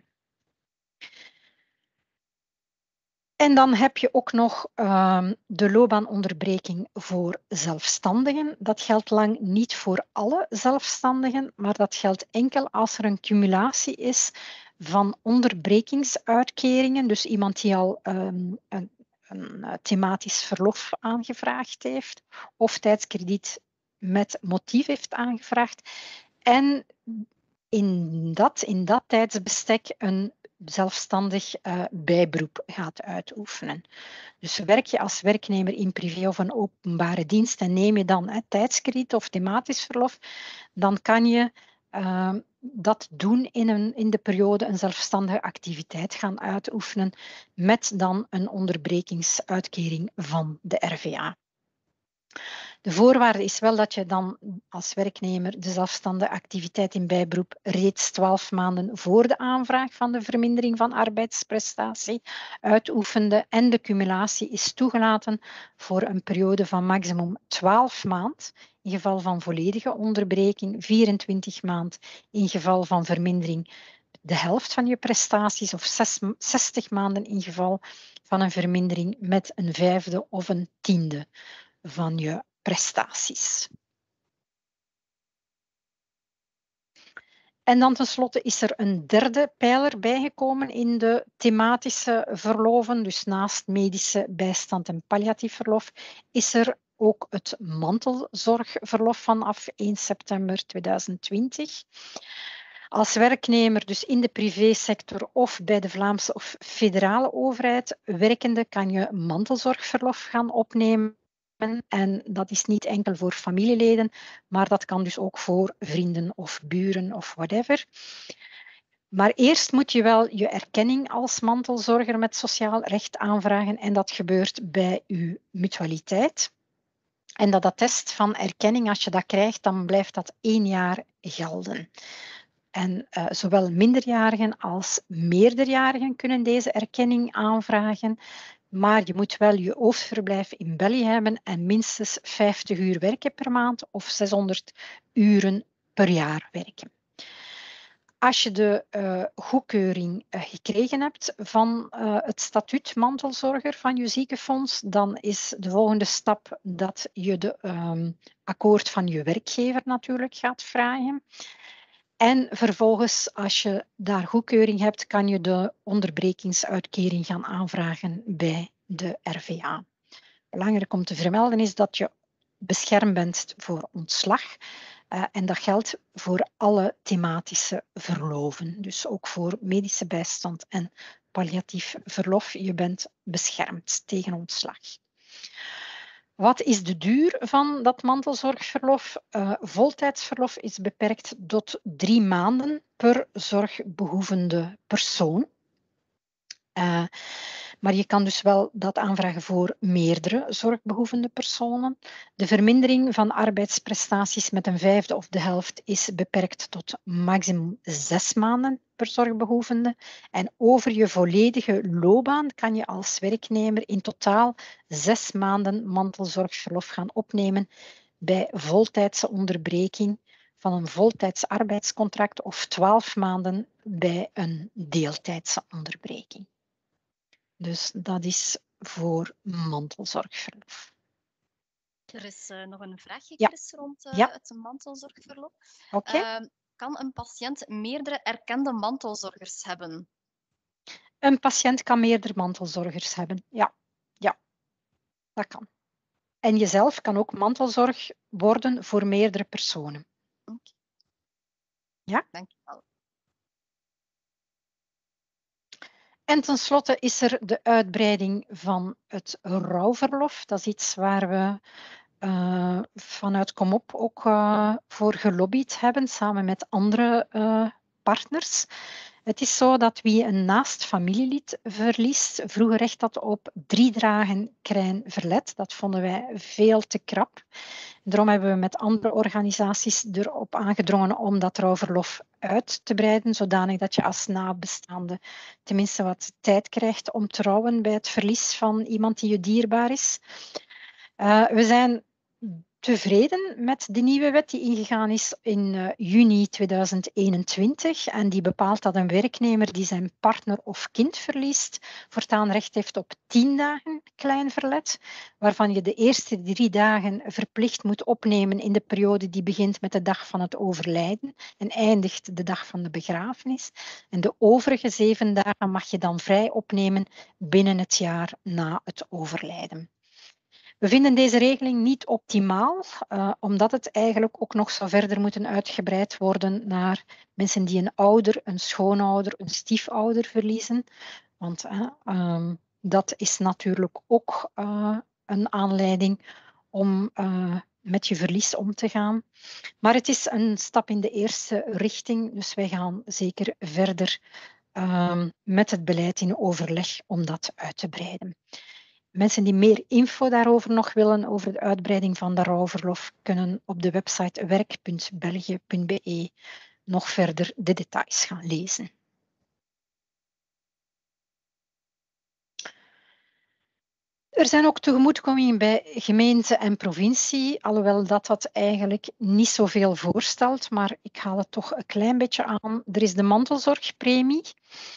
En dan heb je ook nog de loopbaanonderbreking voor zelfstandigen. Dat geldt lang niet voor alle zelfstandigen, maar dat geldt enkel als er een cumulatie is van onderbrekingsuitkeringen. Dus iemand die al een thematisch verlof aangevraagd heeft of tijdskrediet met motief heeft aangevraagd. En in dat tijdsbestek een zelfstandig bijberoep gaat uitoefenen. Dus werk je als werknemer in privé of een openbare dienst en neem je dan tijdskrediet of thematisch verlof, dan kan je dat doen in de periode een zelfstandige activiteit gaan uitoefenen met dan een onderbrekingsuitkering van de RVA. De voorwaarde is wel dat je dan als werknemer de zelfstandige activiteit in bijberoep reeds 12 maanden voor de aanvraag van de vermindering van arbeidsprestatie uitoefende en de cumulatie is toegelaten voor een periode van maximum 12 maanden in geval van volledige onderbreking, 24 maanden in geval van vermindering de helft van je prestaties of 60 maanden in geval van een vermindering met een vijfde of een tiende van je prestaties. En dan tenslotte is er een derde pijler bijgekomen in de thematische verloven. Dus naast medische bijstand en palliatief verlof is er ook het mantelzorgverlof vanaf 1 september 2020. Als werknemer, dus in de privésector of bij de Vlaamse of federale overheid werkende, kan je mantelzorgverlof gaan opnemen. En dat is niet enkel voor familieleden, maar dat kan dus ook voor vrienden of buren of whatever. Maar eerst moet je wel je erkenning als mantelzorger met sociaal recht aanvragen en dat gebeurt bij uw mutualiteit. En dat attest van erkenning, als je dat krijgt, dan blijft dat 1 jaar gelden. En zowel minderjarigen als meerderjarigen kunnen deze erkenning aanvragen. Maar je moet wel je hoofdverblijf in België hebben en minstens 50 uur werken per maand of 600 uren per jaar werken. Als je de goedkeuring gekregen hebt van het statuut mantelzorger van je ziekenfonds, dan is de volgende stap dat je de akkoord van je werkgever natuurlijk gaat vragen. En vervolgens, als je daar goedkeuring hebt, kan je de onderbrekingsuitkering gaan aanvragen bij de RVA. Belangrijk om te vermelden is dat je beschermd bent voor ontslag. En dat geldt voor alle thematische verloven. Dus ook voor medische bijstand en palliatief verlof. Je bent beschermd tegen ontslag. Wat is de duur van dat mantelzorgverlof? Voltijdsverlof is beperkt tot 3 maanden per zorgbehoevende persoon. Maar je kan dus wel dat aanvragen voor meerdere zorgbehoevende personen. De vermindering van arbeidsprestaties met een vijfde of de helft is beperkt tot maximum 6 maanden per zorgbehoevende. En over je volledige loopbaan kan je als werknemer in totaal 6 maanden mantelzorgverlof gaan opnemen bij voltijdse onderbreking van een voltijds arbeidscontract of 12 maanden bij een deeltijdse onderbreking. Dus dat is voor mantelzorgverlof. Er is nog een vraagje, Ja. Chris, rond Ja. het mantelzorgverlof. Oké. Kan een patiënt meerdere erkende mantelzorgers hebben? Een patiënt kan meerdere mantelzorgers hebben. Ja, dat kan. En jezelf kan ook mantelzorg worden voor meerdere personen. Oké. Ja. Dank je wel. En tenslotte is er de uitbreiding van het rouwverlof. Dat is iets waar we vanuit Komop ook voor gelobbyd hebben, samen met andere partners. Het is zo dat wie een naast familielid verliest, vroeger recht had op 3 dagen klein verlet. Dat vonden wij veel te krap. Daarom hebben we met andere organisaties erop aangedrongen om dat rouwverlof uit te breiden, zodanig dat je als nabestaande tenminste wat tijd krijgt om te rouwen bij het verlies van iemand die je dierbaar is. We zijn tevreden met de nieuwe wet die ingegaan is in juni 2021 en die bepaalt dat een werknemer die zijn partner of kind verliest voortaan recht heeft op 10 dagen klein verlet, waarvan je de eerste 3 dagen verplicht moet opnemen in de periode die begint met de dag van het overlijden en eindigt de dag van de begrafenis. En de overige 7 dagen mag je dan vrij opnemen binnen het jaar na het overlijden. We vinden deze regeling niet optimaal, omdat het eigenlijk ook nog zou verder moeten uitgebreid worden naar mensen die een ouder, een schoonouder, een stiefouder verliezen. Want dat is natuurlijk ook een aanleiding om met je verlies om te gaan. Maar het is een stap in de eerste richting, dus wij gaan zeker verder met het beleid in overleg om dat uit te breiden. Mensen die meer info daarover nog willen, over de uitbreiding van de rouwverlof, kunnen op de website werk.belgië.be nog verder de details gaan lezen. Er zijn ook tegemoetkomingen bij gemeente en provincie, alhoewel dat eigenlijk niet zoveel voorstelt, maar ik haal het toch een klein beetje aan. Er is de mantelzorgpremie.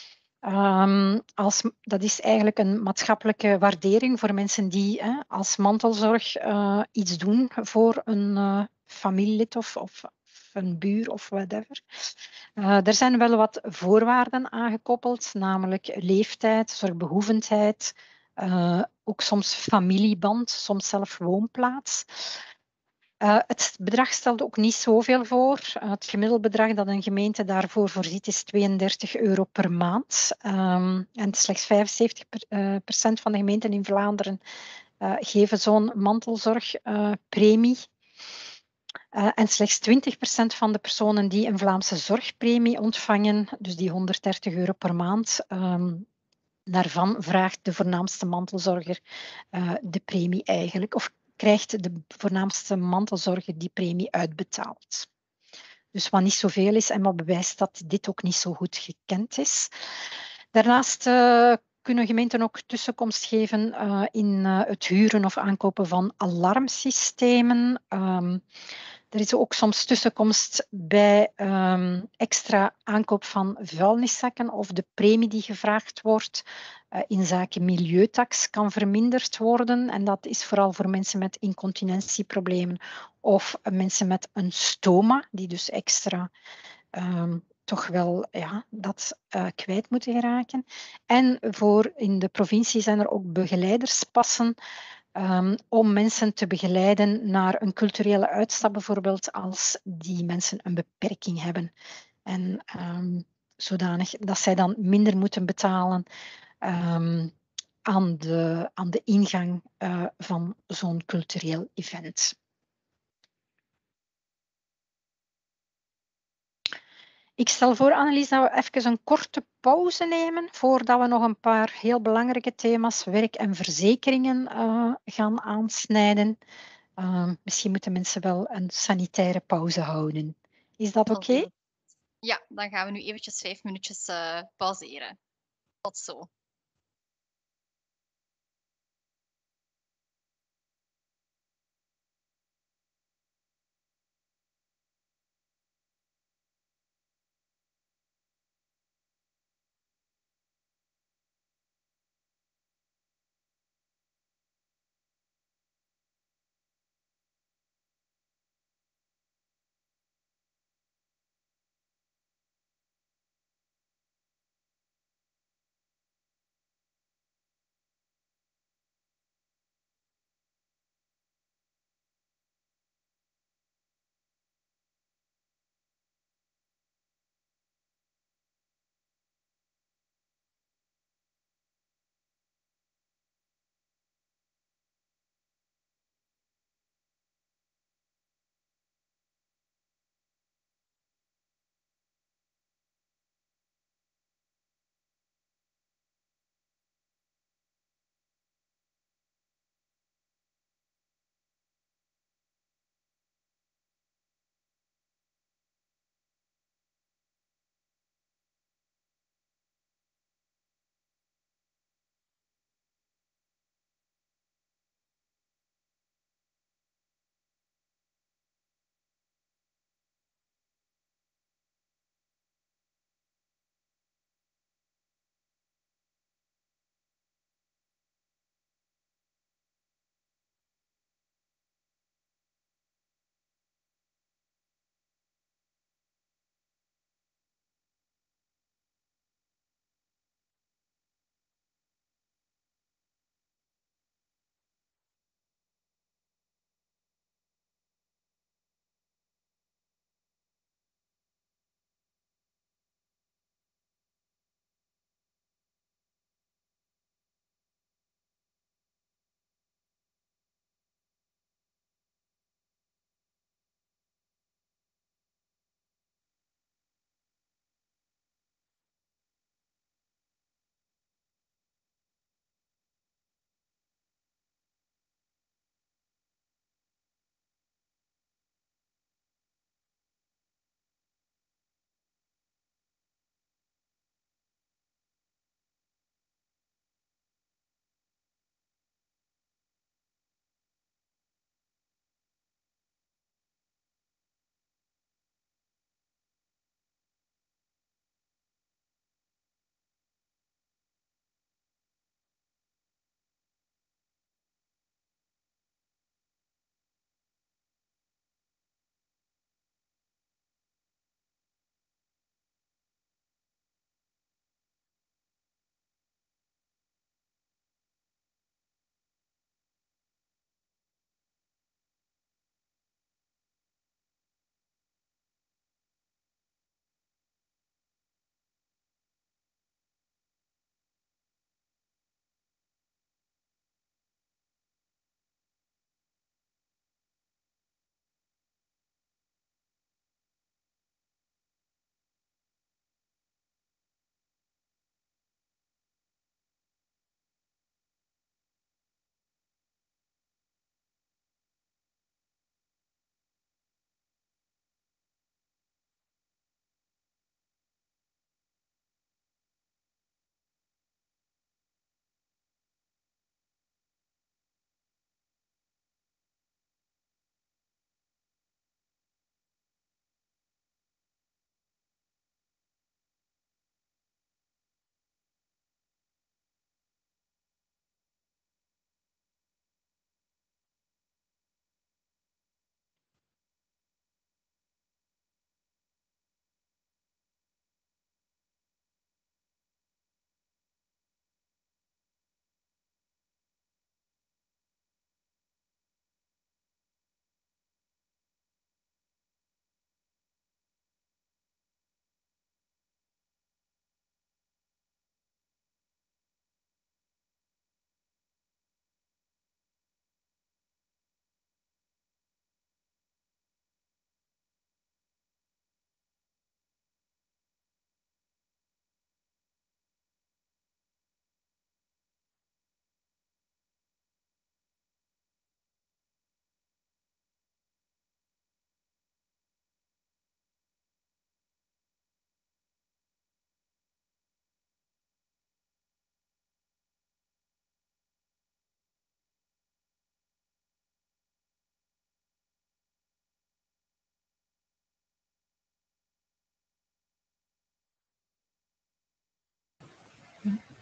Dat is eigenlijk een maatschappelijke waardering voor mensen die als mantelzorg iets doen voor een familielid of een buur of whatever. Er zijn wel wat voorwaarden aangekoppeld, namelijk leeftijd, zorgbehoevendheid, ook soms familieband, soms zelf woonplaats. Het bedrag stelde ook niet zoveel voor. Het gemiddelde bedrag dat een gemeente daarvoor voorziet is €32 per maand. En slechts 75% van de gemeenten in Vlaanderen geven zo'n mantelzorgpremie. En slechts 20% van de personen die een Vlaamse zorgpremie ontvangen, dus die €130 per maand, daarvan vraagt de voornaamste mantelzorger de premie eigenlijk, of krijgt de voornaamste mantelzorger die premie uitbetaald. Dus wat niet zoveel is en wat bewijst dat dit ook niet zo goed gekend is. Daarnaast kunnen gemeenten ook tussenkomst geven in het huren of aankopen van alarmsystemen. Er is ook soms tussenkomst bij extra aankoop van vuilniszakken of de premie die gevraagd wordt in zaken milieutax kan verminderd worden. En dat is vooral voor mensen met incontinentieproblemen of mensen met een stoma, die dus extra toch wel dat kwijt moeten geraken. En in de provincie zijn er ook begeleiderspassen om mensen te begeleiden naar een culturele uitstap, bijvoorbeeld als die mensen een beperking hebben. En zodanig dat zij dan minder moeten betalen aan de ingang van zo'n cultureel event. Ik stel voor, Annelies, dat we even een korte pauze nemen voordat we nog een paar heel belangrijke thema's, werk en verzekeringen, gaan aansnijden. Misschien moeten mensen wel een sanitaire pauze houden. Is dat oké? Ja, dan gaan we nu eventjes 5 minuutjes pauzeren. Tot zo.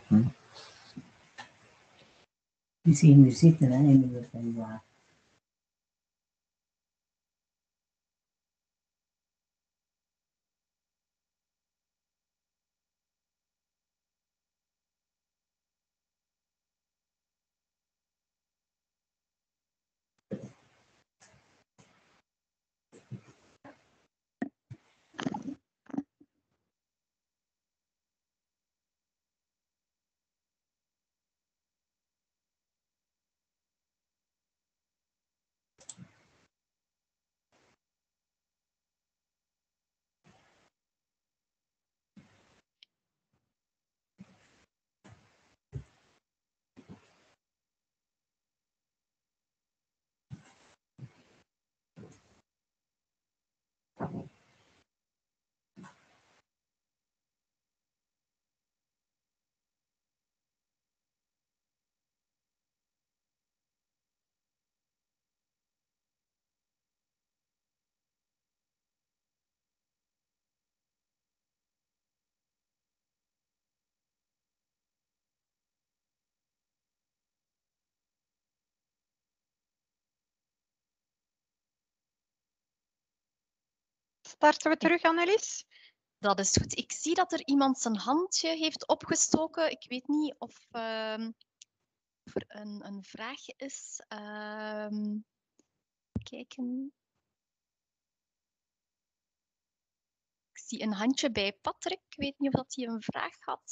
Die zien nu zitten hè, in de organisatie. Starten we terug, Annelies? Dat is goed. Ik zie dat er iemand zijn handje heeft opgestoken. Ik weet niet of er een vraag is. Kijken. Ik zie een handje bij Patrick. Ik weet niet of dat hij een vraag had.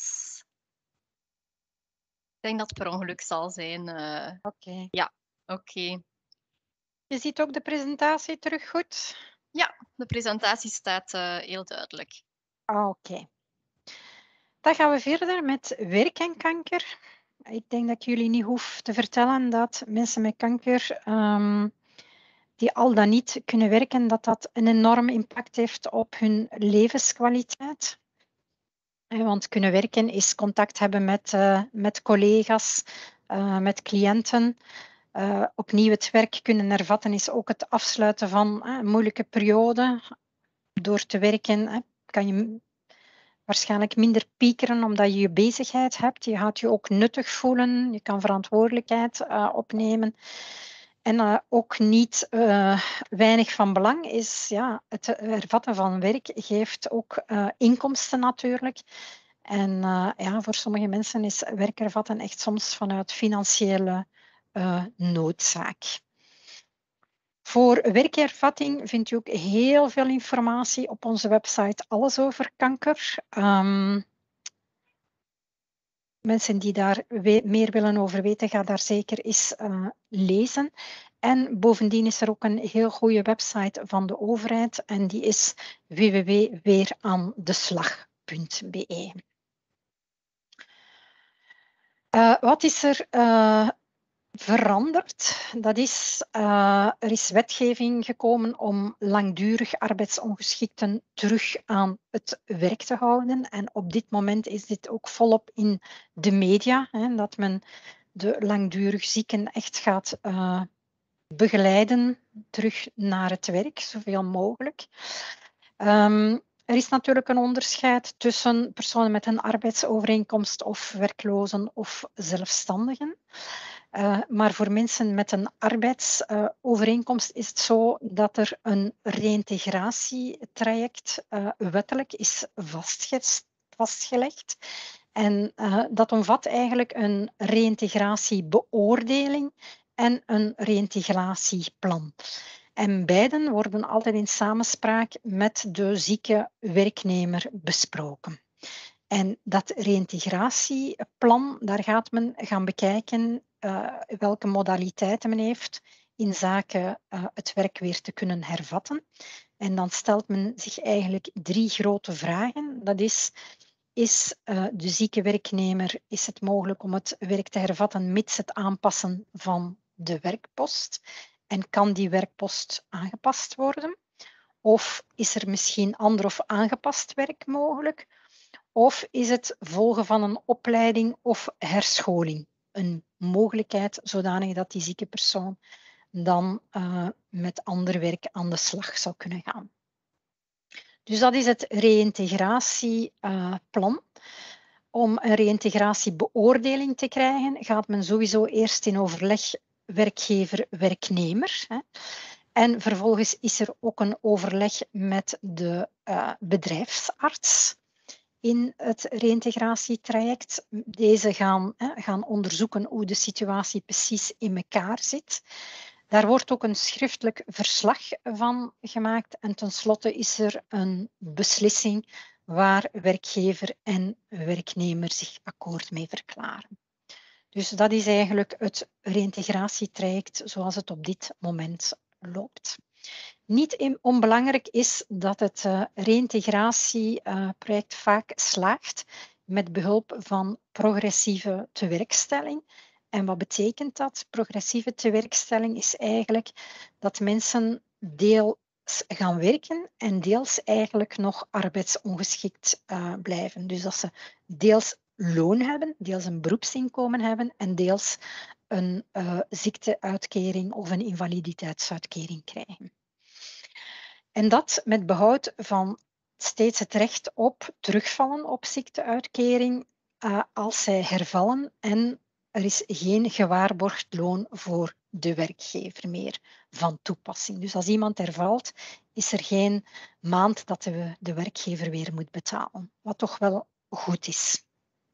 Ik denk dat het per ongeluk zal zijn. Oké. Ja, oké. Je ziet ook de presentatie terug goed? Ja, de presentatie staat heel duidelijk. Oké. Dan gaan we verder met werk en kanker. Ik denk dat ik jullie niet hoef te vertellen dat mensen met kanker die al dan niet kunnen werken, dat dat een enorme impact heeft op hun levenskwaliteit. Want kunnen werken is contact hebben met collega's, met cliënten. Opnieuw het werk kunnen hervatten is ook het afsluiten van een moeilijke periode. Door te werken kan je waarschijnlijk minder piekeren omdat je je bezigheid hebt. Je gaat je ook nuttig voelen. Je kan verantwoordelijkheid opnemen. En ook niet weinig van belang is het hervatten van werk geeft ook inkomsten natuurlijk. En voor sommige mensen is werk hervatten echt soms vanuit financiële noodzaak. Voor werkhervatting vindt u ook heel veel informatie op onze website Alles over kanker. Mensen die daar meer willen over weten, ga daar zeker eens lezen. En bovendien is er ook een heel goede website van de overheid en die is www.weeraandeslag.be. Wat is er veranderd? Dat is, er is wetgeving gekomen om langdurig arbeidsongeschikten terug aan het werk te houden. En op dit moment is dit ook volop in de media, dat men de langdurig zieken echt gaat begeleiden terug naar het werk, zoveel mogelijk. Er is natuurlijk een onderscheid tussen personen met een arbeidsovereenkomst of werklozen of zelfstandigen. Maar voor mensen met een arbeidsovereenkomst is het zo dat er een reïntegratietraject wettelijk is vastgelegd. En dat omvat eigenlijk een reïntegratiebeoordeling en een reïntegratieplan. En beiden worden altijd in samenspraak met de zieke werknemer besproken. En dat reïntegratieplan, daar gaat men gaan bekijken welke modaliteiten men heeft in zaken het werk weer te kunnen hervatten. En dan stelt men zich eigenlijk 3 grote vragen. Dat is de zieke werknemer, is het mogelijk om het werk te hervatten mits het aanpassen van de werkpost? En kan die werkpost aangepast worden? Of is er misschien ander of aangepast werk mogelijk? Of is het volgen van een opleiding of herscholing een mogelijkheid zodanig dat die zieke persoon dan met ander werk aan de slag zou kunnen gaan? Dus dat is het reïntegratieplan. om een reïntegratiebeoordeling te krijgen, gaat men sowieso eerst in overleg werkgever-werknemer. En vervolgens is er ook een overleg met de bedrijfsarts in het reïntegratietraject. Deze gaan onderzoeken hoe de situatie precies in elkaar zit. Daar wordt ook een schriftelijk verslag van gemaakt en tenslotte is er een beslissing waar werkgever en werknemer zich akkoord mee verklaren. Dus dat is eigenlijk het reïntegratietraject zoals het op dit moment loopt. Niet onbelangrijk is dat het reïntegratieproject vaak slaagt met behulp van progressieve tewerkstelling. En wat betekent dat? Progressieve tewerkstelling is eigenlijk dat mensen deels gaan werken en deels eigenlijk nog arbeidsongeschikt blijven. Dus dat ze deels loon hebben, deels een beroepsinkomen hebben en deels een ziekteuitkering of een invaliditeitsuitkering krijgen. En dat met behoud van steeds het recht op terugvallen op ziekteuitkering als zij hervallen en er is geen gewaarborgd loon voor de werkgever meer van toepassing. Dus als iemand hervalt, is er geen maand dat de werkgever weer moet betalen, wat toch wel goed is.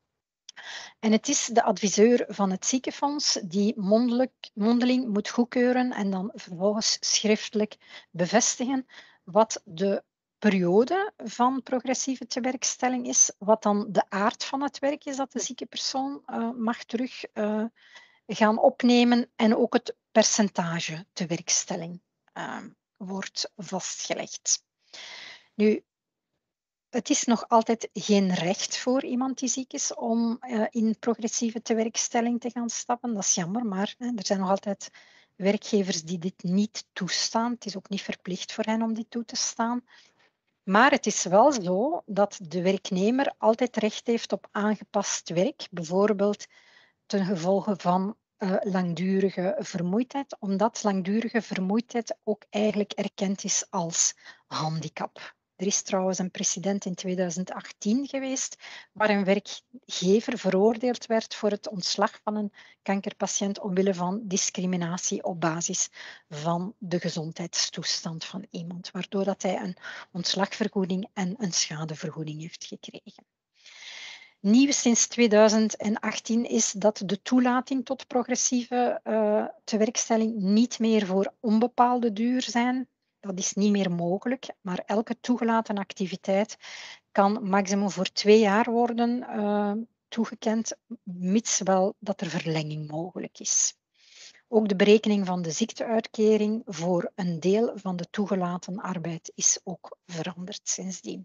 En het is de adviseur van het ziekenfonds die mondeling moet goedkeuren en dan vervolgens schriftelijk bevestigen wat de periode van progressieve tewerkstelling is, wat dan de aard van het werk is dat de zieke persoon mag terug gaan opnemen en ook het percentage tewerkstelling wordt vastgelegd. Nu, het is nog altijd geen recht voor iemand die ziek is om in progressieve tewerkstelling te gaan stappen. Dat is jammer, maar er zijn nog altijd werkgevers die dit niet toestaan. Het is ook niet verplicht voor hen om dit toe te staan. Maar het is wel zo dat de werknemer altijd recht heeft op aangepast werk, bijvoorbeeld ten gevolge van langdurige vermoeidheid, omdat langdurige vermoeidheid ook eigenlijk erkend is als handicap. Er is trouwens een precedent in 2018 geweest waar een werkgever veroordeeld werd voor het ontslag van een kankerpatiënt omwille van discriminatie op basis van de gezondheidstoestand van iemand, waardoor dat hij een ontslagvergoeding en een schadevergoeding heeft gekregen. Nieuw sinds 2018 is dat de toelating tot progressieve tewerkstelling niet meer voor onbepaalde duur zijn. Dat is niet meer mogelijk, maar elke toegelaten activiteit kan maximum voor 2 jaar worden toegekend, mits wel dat er verlenging mogelijk is. Ook de berekening van de ziekteuitkering voor een deel van de toegelaten arbeid is ook veranderd sindsdien.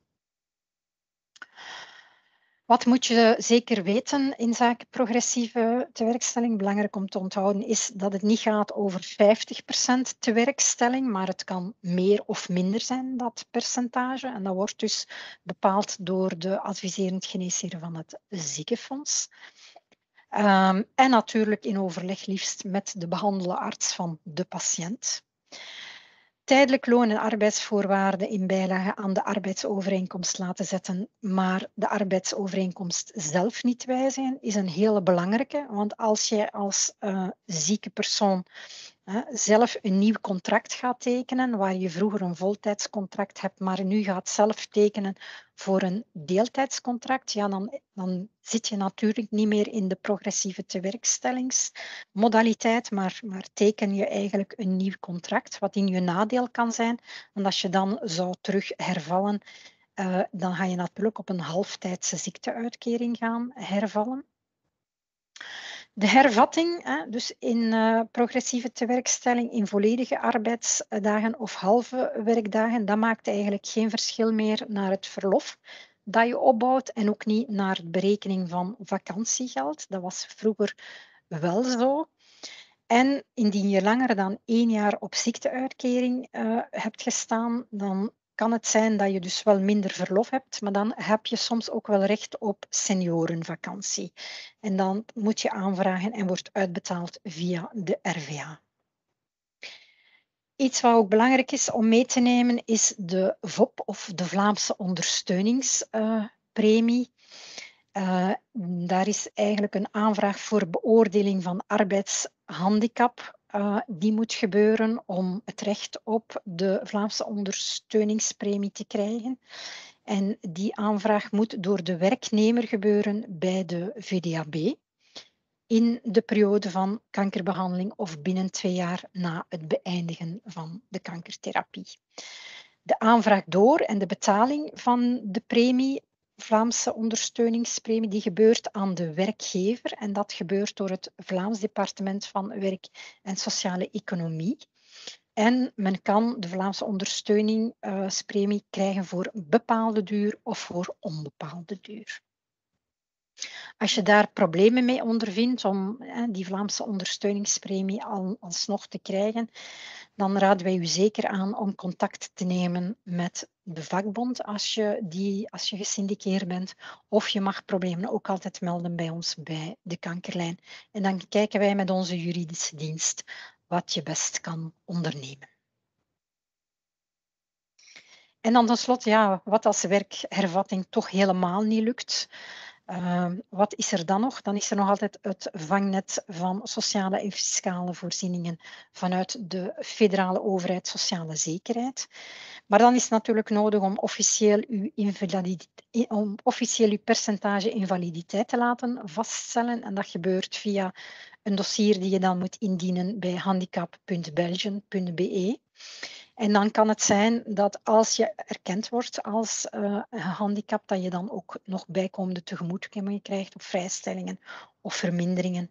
Wat moet je zeker weten in zaken progressieve tewerkstelling? Belangrijk om te onthouden is dat het niet gaat over 50% tewerkstelling, maar het kan meer of minder zijn, dat percentage. En dat wordt dus bepaald door de adviserend geneesheer van het ziekenfonds. En natuurlijk in overleg liefst met de behandelende arts van de patiënt. Tijdelijk loon en arbeidsvoorwaarden in bijlage aan de arbeidsovereenkomst laten zetten, maar de arbeidsovereenkomst zelf niet wijzigen, is een hele belangrijke. Want als jij als zieke persoon zelf een nieuw contract gaat tekenen, waar je vroeger een voltijdscontract hebt, maar nu gaat zelf tekenen voor een deeltijdscontract, ja, dan zit je natuurlijk niet meer in de progressieve tewerkstellingsmodaliteit, maar teken je eigenlijk een nieuw contract, wat in je nadeel kan zijn. Want als je dan zou terug hervallen, dan ga je natuurlijk op een halftijdse ziekteuitkering gaan hervallen. De hervatting, dus in progressieve tewerkstelling in volledige arbeidsdagen of halve werkdagen, dat maakt eigenlijk geen verschil meer naar het verlof dat je opbouwt en ook niet naar de berekening van vakantiegeld. Dat was vroeger wel zo. En indien je langer dan 1 jaar op ziekteuitkering hebt gestaan, dan kan het zijn dat je dus wel minder verlof hebt, maar dan heb je soms ook wel recht op seniorenvakantie. En dan moet je aanvragen en wordt uitbetaald via de RVA. Iets wat ook belangrijk is om mee te nemen is de VOP of de Vlaamse ondersteuningspremie. Daar is eigenlijk een aanvraag voor beoordeling van arbeidshandicap. Die moet gebeuren om het recht op de Vlaamse ondersteuningspremie te krijgen. En die aanvraag moet door de werknemer gebeuren bij de VDAB in de periode van kankerbehandeling of binnen 2 jaar na het beëindigen van de kankertherapie. De aanvraag door en de betaling van de premie, Vlaamse ondersteuningspremie, die gebeurt aan de werkgever en dat gebeurt door het Vlaams Departement van Werk en Sociale Economie. En men kan de Vlaamse ondersteuningspremie krijgen voor bepaalde duur of voor onbepaalde duur. Als je daar problemen mee ondervindt om die Vlaamse ondersteuningspremie alsnog te krijgen, dan raden wij u zeker aan om contact te nemen met de vakbond als je gesyndiceerd bent. Of je mag problemen ook altijd melden bij ons bij de kankerlijn. En dan kijken wij met onze juridische dienst wat je best kan ondernemen. En dan tenslotte, ja, wat als werkhervatting toch helemaal niet lukt. Wat is er dan nog? Dan is er nog altijd het vangnet van sociale en fiscale voorzieningen vanuit de federale overheid sociale zekerheid. Maar dan is het natuurlijk nodig om officieel uw percentage invaliditeit te laten vaststellen. En dat gebeurt via een dossier die je dan moet indienen bij handicap.belgium.be. En dan kan het zijn dat als je erkend wordt als gehandicapt, dat je dan ook nog bijkomende tegemoetkomingen krijgt op vrijstellingen of verminderingen,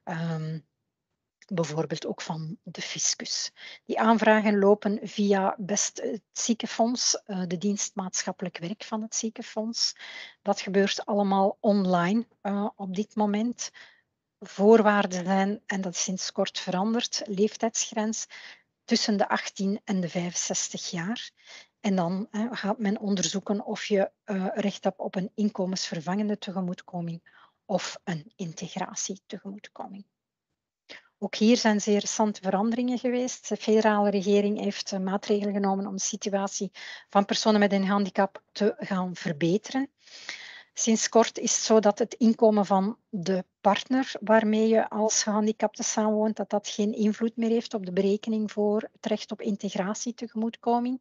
bijvoorbeeld ook van de fiscus. Die aanvragen lopen via best het ziekenfonds, de dienst maatschappelijk werk van het ziekenfonds. Dat gebeurt allemaal online op dit moment. Voorwaarden zijn, en dat is sinds kort veranderd, leeftijdsgrens tussen de 18 en de 65 jaar. En dan gaat men onderzoeken of je recht hebt op een inkomensvervangende tegemoetkoming of een integratietegemoetkoming. Ook hier zijn zeer recente veranderingen geweest. De federale regering heeft maatregelen genomen om de situatie van personen met een handicap te gaan verbeteren. Sinds kort is het zo dat het inkomen van de partner waarmee je als gehandicapte samenwoont, dat geen invloed meer heeft op de berekening voor het recht op integratietegemoetkoming.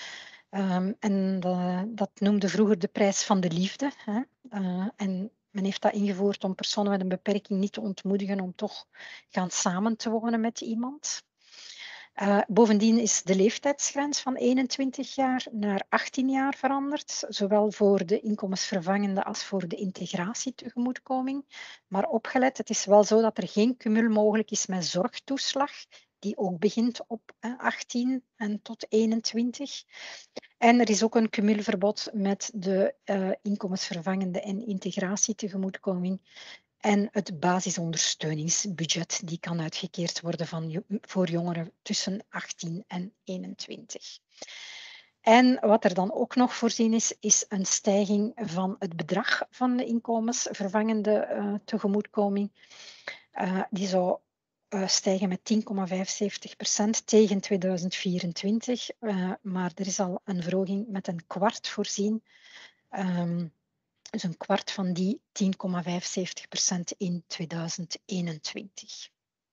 En dat noemde vroeger de prijs van de liefde. En men heeft dat ingevoerd om personen met een beperking niet te ontmoedigen om toch gaan samen te wonen met iemand. Bovendien is de leeftijdsgrens van 21 jaar naar 18 jaar veranderd, zowel voor de inkomensvervangende als voor de integratietegemoetkoming. Maar opgelet, het is wel zo dat er geen cumul mogelijk is met zorgtoeslag, die ook begint op 18 en tot 21. En er is ook een cumulverbod met de inkomensvervangende en integratietegemoetkoming. En het basisondersteuningsbudget die kan uitgekeerd worden voor jongeren tussen 18 en 21. En wat er dan ook nog voorzien is een stijging van het bedrag van de inkomensvervangende tegemoetkoming. Die zou stijgen met 10,75% tegen 2024. Maar er is al een verhoging met een kwart voorzien. Dus een kwart van die 10,75% in 2021.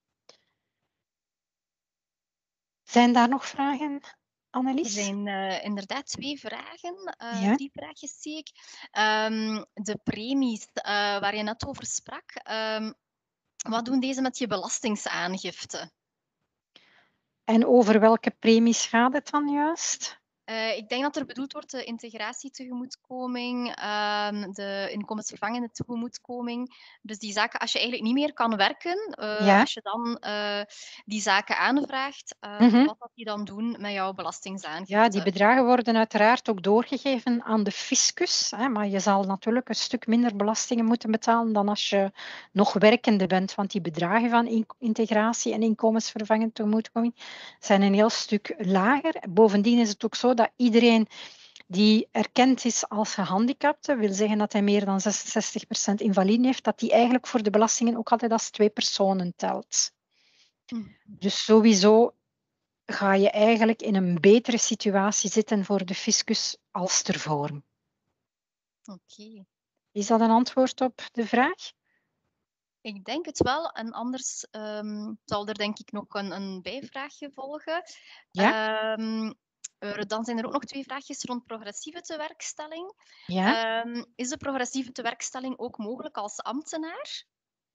Zijn daar nog vragen, Annelies? Er zijn inderdaad 2 vragen, Ja. 3 vraagjes zie ik. De premies waar je net over sprak, wat doen deze met je belastingsaangifte? En over welke premies gaat het dan juist? Ik denk dat er bedoeld wordt de integratietegemoetkoming, de inkomensvervangende tegemoetkoming. Dus die zaken, als je eigenlijk niet meer kan werken, Ja. als je dan die zaken aanvraagt, wat dat die dan doen met jouw belastingsaangifte? Ja, die bedragen worden uiteraard ook doorgegeven aan de fiscus. Maar je zal natuurlijk een stuk minder belastingen moeten betalen dan als je nog werkende bent. Want die bedragen van integratie en inkomensvervangende tegemoetkoming zijn een heel stuk lager. Bovendien is het ook zo dat iedereen die erkend is als gehandicapte, wil zeggen dat hij meer dan 66% invalide heeft, dat die eigenlijk voor de belastingen ook altijd als 2 personen telt. Dus sowieso ga je eigenlijk in een betere situatie zitten voor de fiscus als tevoren. Oké. Is dat een antwoord op de vraag? Ik denk het wel. En anders zal er denk ik nog een bijvraagje volgen. Ja? Dan zijn er ook nog 2 vraagjes rond progressieve tewerkstelling. Ja? Is de progressieve tewerkstelling ook mogelijk als ambtenaar?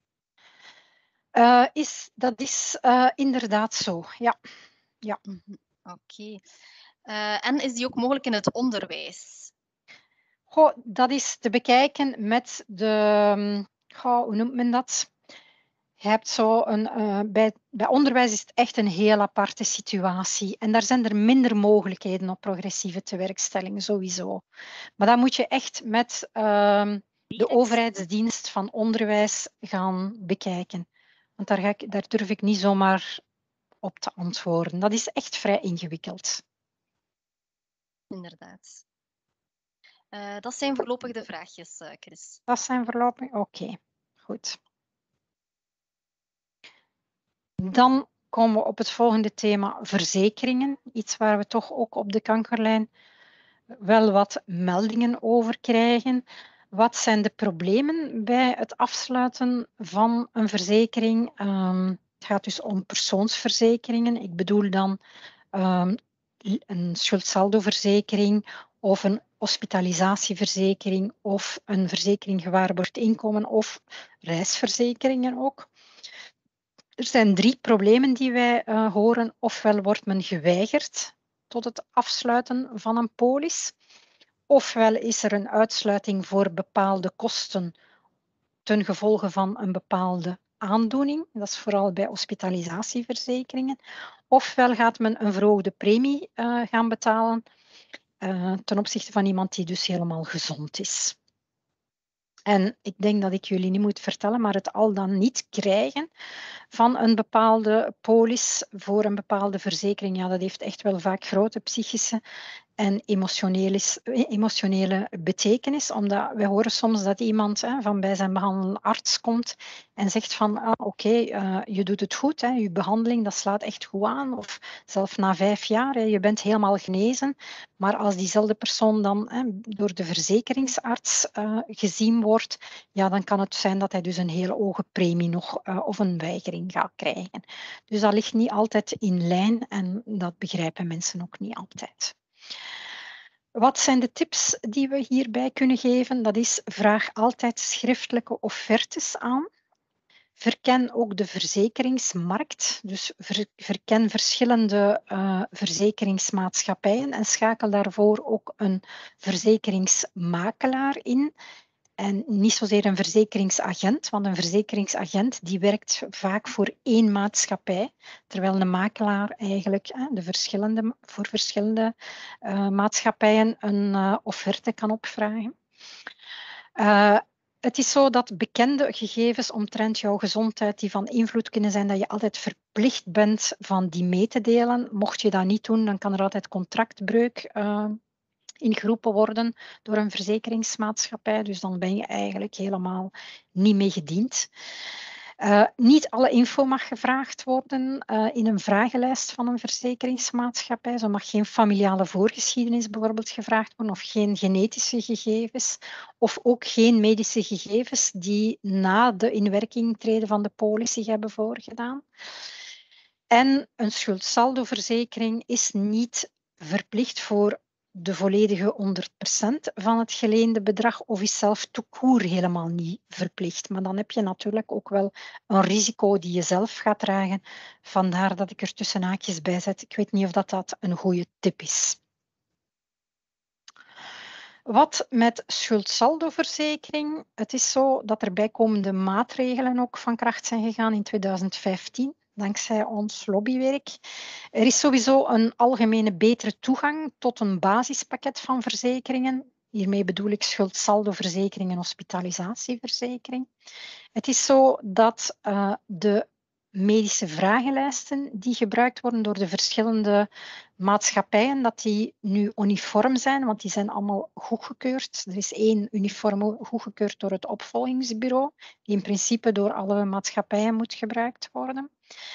Dat is inderdaad zo, ja. Ja. Oké. En is die ook mogelijk in het onderwijs? Goh, dat is te bekijken met de, hoe noemt men dat? Je hebt zo bij onderwijs is het echt een heel aparte situatie. En daar zijn er minder mogelijkheden op progressieve tewerkstelling, sowieso. Maar dan moet je echt met de overheidsdienst van onderwijs gaan bekijken. Want daar durf ik niet zomaar op te antwoorden. Dat is echt vrij ingewikkeld. Inderdaad. Dat zijn voorlopig de vraagjes, Chris. Dat zijn voorlopig? Oké, goed. Dan komen we op het volgende thema verzekeringen. Iets waar we toch ook op de kankerlijn wel wat meldingen over krijgen. Wat zijn de problemen bij het afsluiten van een verzekering? Het gaat dus om persoonsverzekeringen. Ik bedoel dan een schuldsaldoverzekering of een hospitalisatieverzekering of een verzekering gewaarborgd inkomen of reisverzekeringen ook. Er zijn 3 problemen die wij horen. Ofwel wordt men geweigerd tot het afsluiten van een polis, ofwel is er een uitsluiting voor bepaalde kosten ten gevolge van een bepaalde aandoening. Dat is vooral bij hospitalisatieverzekeringen. Ofwel gaat men een verhoogde premie gaan betalen ten opzichte van iemand die dus helemaal gezond is. En ik denk dat ik jullie niet moet vertellen, maar het al dan niet krijgen van een bepaalde polis voor een bepaalde verzekering, ja, dat heeft echt wel vaak grote psychische en emotionele betekenis. Omdat we horen soms dat iemand van bij zijn behandelende arts komt en zegt van oké, je doet het goed, je behandeling dat slaat echt goed aan. Of zelfs na 5 jaar, je bent helemaal genezen. Maar als diezelfde persoon dan door de verzekeringsarts gezien wordt, ja, dan kan het zijn dat hij dus een hele hoge premie nog of een weigering gaat krijgen. Dus dat ligt niet altijd in lijn en dat begrijpen mensen ook niet altijd. Wat zijn de tips die we hierbij kunnen geven? Dat is, vraag altijd schriftelijke offertes aan. Verken ook de verzekeringsmarkt, dus verken verschillende verzekeringsmaatschappijen en schakel daarvoor ook een verzekeringsmakelaar in. En niet zozeer een verzekeringsagent, want een verzekeringsagent die werkt vaak voor 1 maatschappij, terwijl een makelaar eigenlijk voor verschillende maatschappijen een offerte kan opvragen. Het is zo dat bekende gegevens omtrent jouw gezondheid die van invloed kunnen zijn, dat je altijd verplicht bent van die mee te delen. Mocht je dat niet doen, dan kan er altijd contractbreuk ingeroepen worden door een verzekeringsmaatschappij. Dus dan ben je eigenlijk helemaal niet mee gediend. Niet alle info mag gevraagd worden in een vragenlijst van een verzekeringsmaatschappij. Zo mag geen familiale voorgeschiedenis bijvoorbeeld gevraagd worden of geen genetische gegevens of ook geen medische gegevens die na de inwerkingtreden van de polis zich hebben voorgedaan. En een schuldsaldoverzekering is niet verplicht voor de volledige 100% van het geleende bedrag of is zelf tout court helemaal niet verplicht. Maar dan heb je natuurlijk ook wel een risico die je zelf gaat dragen. Vandaar dat ik er tussen haakjes bij zet. Ik weet niet of dat een goede tip is. Wat met schuldsaldoverzekering? Het is zo dat er bijkomende maatregelen ook van kracht zijn gegaan in 2015. Dankzij ons lobbywerk. Er is sowieso een algemene betere toegang tot een basispakket van verzekeringen. Hiermee bedoel ik schuldsaldoverzekering en hospitalisatieverzekering. Het is zo dat de medische vragenlijsten die gebruikt worden door de verschillende maatschappijen, dat die nu uniform zijn, want die zijn allemaal goedgekeurd. Er is 1 uniform goedgekeurd door het opvolgingsbureau, die in principe door alle maatschappijen moet gebruikt worden.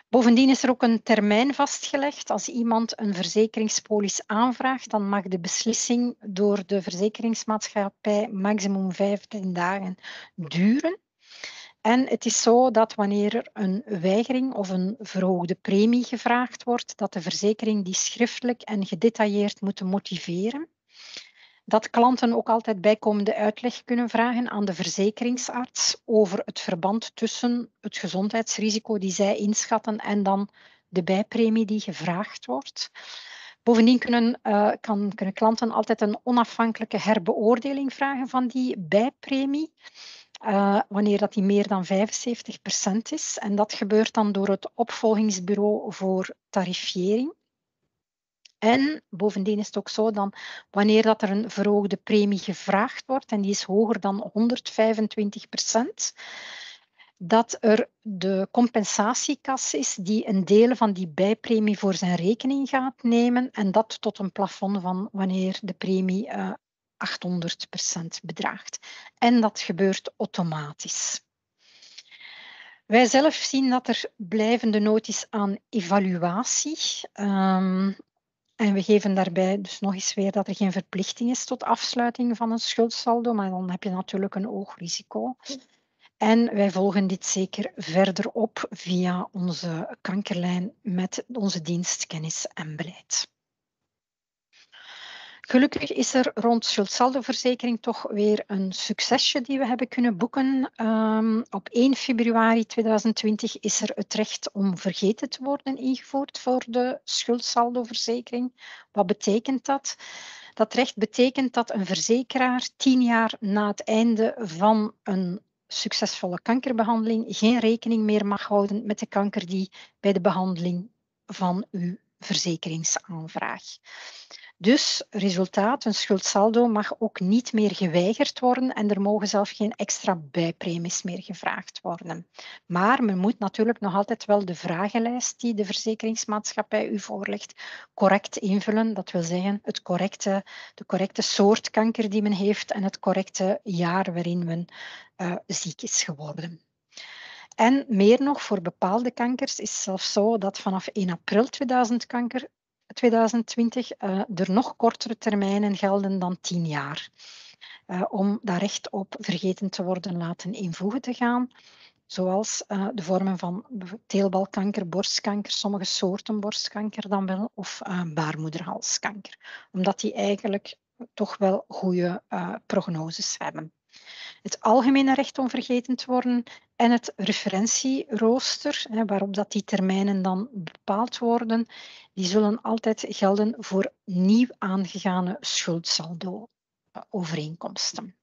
Bovendien is er ook een termijn vastgelegd. Als iemand een verzekeringspolis aanvraagt, dan mag de beslissing door de verzekeringsmaatschappij maximum 15 dagen duren. En het is zo dat wanneer er een weigering of een verhoogde premie gevraagd wordt, dat de verzekering die schriftelijk en gedetailleerd moet motiveren. Dat klanten ook altijd bijkomende uitleg kunnen vragen aan de verzekeringsarts over het verband tussen het gezondheidsrisico die zij inschatten en dan de bijpremie die gevraagd wordt. Bovendien kunnen klanten altijd een onafhankelijke herbeoordeling vragen van die bijpremie, wanneer dat die meer dan 75% is. En dat gebeurt dan door het opvolgingsbureau voor tarifiering. En bovendien is het ook zo dan, wanneer dat er een verhoogde premie gevraagd wordt, en die is hoger dan 125%, dat er de compensatiekas is die een deel van die bijpremie voor zijn rekening gaat nemen, en dat tot een plafond van wanneer de premie 800% bedraagt. En dat gebeurt automatisch. Wij zelf zien dat er blijvende nood is aan evaluatie. En we geven daarbij dus nog eens weer dat er geen verplichting is tot afsluiting van een schuldsaldo, maar dan heb je natuurlijk een hoog risico. En wij volgen dit zeker verder op via onze kankerlijn met onze dienst Kennis en Beleid. Gelukkig is er rond schuldsaldoverzekering toch weer een succesje die we hebben kunnen boeken. Op 1 februari 2020 is er het recht om vergeten te worden ingevoerd voor de schuldsaldoverzekering. Wat betekent dat? Dat recht betekent dat een verzekeraar 10 jaar na het einde van een succesvolle kankerbehandeling geen rekening meer mag houden met de kanker die bij de behandeling van uw verzekeringsaanvraag. Dus resultaat, een schuldsaldo mag ook niet meer geweigerd worden en er mogen zelfs geen extra bijpremies meer gevraagd worden. Maar men moet natuurlijk nog altijd wel de vragenlijst die de verzekeringsmaatschappij u voorlegt correct invullen. Dat wil zeggen de correcte soort kanker die men heeft en het correcte jaar waarin men ziek is geworden. En meer nog, voor bepaalde kankers is het zelfs zo dat vanaf 1 april 2020 er nog kortere termijnen gelden dan 10 jaar. Om daar recht op vergeten te worden laten invoegen te gaan. Zoals de vormen van teelbalkanker, borstkanker, sommige soorten borstkanker dan wel, of baarmoederhalskanker. Omdat die eigenlijk toch wel goede prognoses hebben. Het algemene recht om vergeten te worden en het referentierooster, waarop dat die termijnen dan bepaald worden, die zullen altijd gelden voor nieuw aangegane schuldsaldo-overeenkomsten.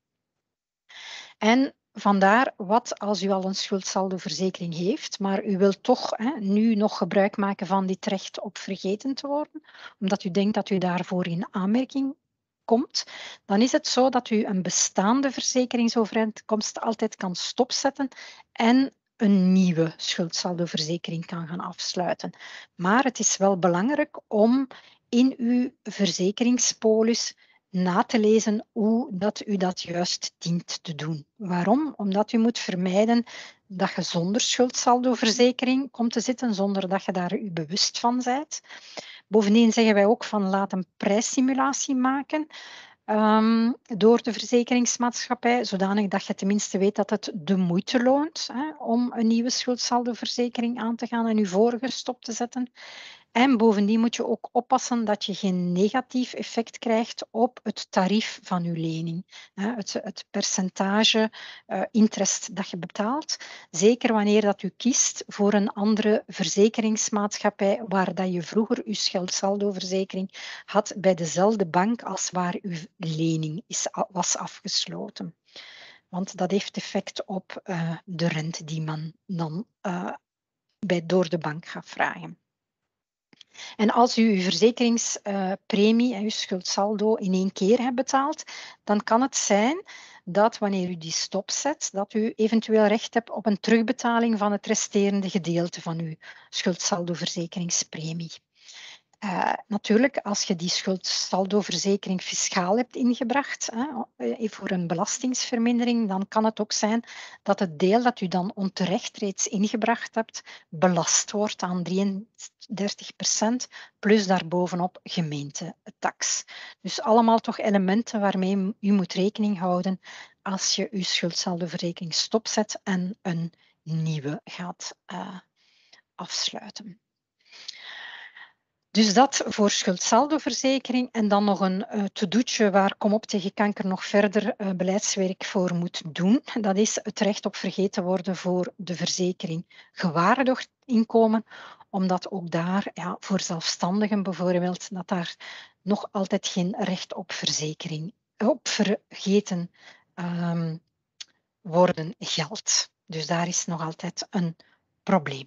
En vandaar, wat als u al een schuldsaldoverzekering heeft, maar u wilt toch nu nog gebruik maken van dit recht op vergeten te worden, omdat u denkt dat u daarvoor in aanmerking komt, dan is het zo dat u een bestaande verzekeringsovereenkomst altijd kan stopzetten en een nieuwe schuldsaldoverzekering kan gaan afsluiten. Maar het is wel belangrijk om in uw verzekeringspolis na te lezen hoe dat u dat juist dient te doen. Waarom? Omdat u moet vermijden dat je zonder schuldsaldoverzekering komt te zitten, zonder dat je daar u bewust van bent. Bovendien zeggen wij ook van laat een prijssimulatie maken door de verzekeringsmaatschappij, zodanig dat je tenminste weet dat het de moeite loont om een nieuwe schuldsaldoverzekering aan te gaan en je vorige stop te zetten. En bovendien moet je ook oppassen dat je geen negatief effect krijgt op het tarief van je lening. Het percentage interest dat je betaalt. Zeker wanneer dat u kiest voor een andere verzekeringsmaatschappij waar dat je vroeger uw schuldsaldoverzekering had bij dezelfde bank als waar uw lening was afgesloten. Want dat heeft effect op de rente die men dan door de bank gaat vragen. En als u uw verzekeringspremie en uw schuldsaldo in 1 keer hebt betaald, dan kan het zijn dat wanneer u die stopzet, dat u eventueel recht hebt op een terugbetaling van het resterende gedeelte van uw schuldsaldoverzekeringspremie. Natuurlijk, als je die schuldsaldoverzekering fiscaal hebt ingebracht voor een belastingsvermindering, dan kan het ook zijn dat het deel dat u dan onterecht reeds ingebracht hebt, belast wordt aan 33%, plus daarbovenop gemeentetax. Dus allemaal toch elementen waarmee u moet rekening houden als je uw schuldsaldoverzekering stopzet en een nieuwe gaat afsluiten. Dus dat voor schuldsaldoverzekering en dan nog een to-do'tje waar Kom op tegen kanker nog verder beleidswerk voor moet doen. Dat is het recht op vergeten worden voor de verzekering gewaarborgd inkomen, omdat ook daar voor zelfstandigen bijvoorbeeld dat daar nog altijd geen recht op verzekering op vergeten worden geldt. Dus daar is nog altijd een probleem.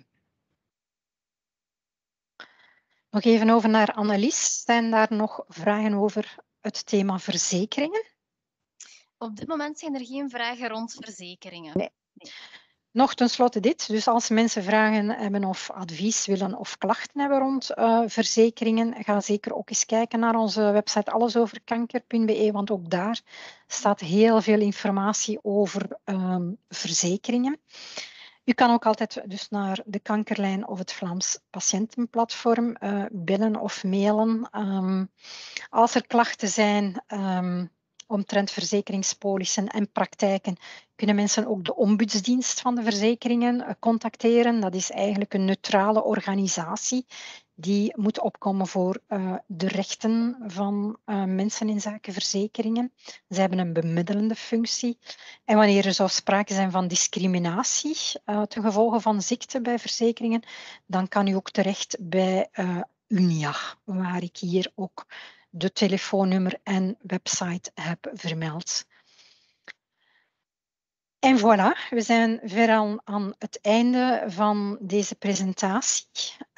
Nog even over naar Annelies. Zijn daar nog vragen over het thema verzekeringen? Op dit moment zijn er geen vragen rond verzekeringen. Nee. Nog tenslotte dit. Dus als mensen vragen hebben of advies willen of klachten hebben rond verzekeringen, ga zeker ook eens kijken naar onze website allesoverkanker.be, want ook daar staat heel veel informatie over verzekeringen. U kan ook altijd dus naar de kankerlijn of het Vlaams Patiëntenplatform bellen of mailen. Als er klachten zijn omtrent verzekeringspolissen en praktijken, kunnen mensen ook de ombudsdienst van de verzekeringen contacteren. Dat is eigenlijk een neutrale organisatie die moet opkomen voor de rechten van mensen in zaken verzekeringen. Ze hebben een bemiddelende functie. En wanneer er zou sprake zijn van discriminatie ten gevolge van ziekte bij verzekeringen, dan kan u ook terecht bij Unia, waar ik hier ook de telefoonnummer en website heb vermeld. En voilà, we zijn ver aan het einde van deze presentatie.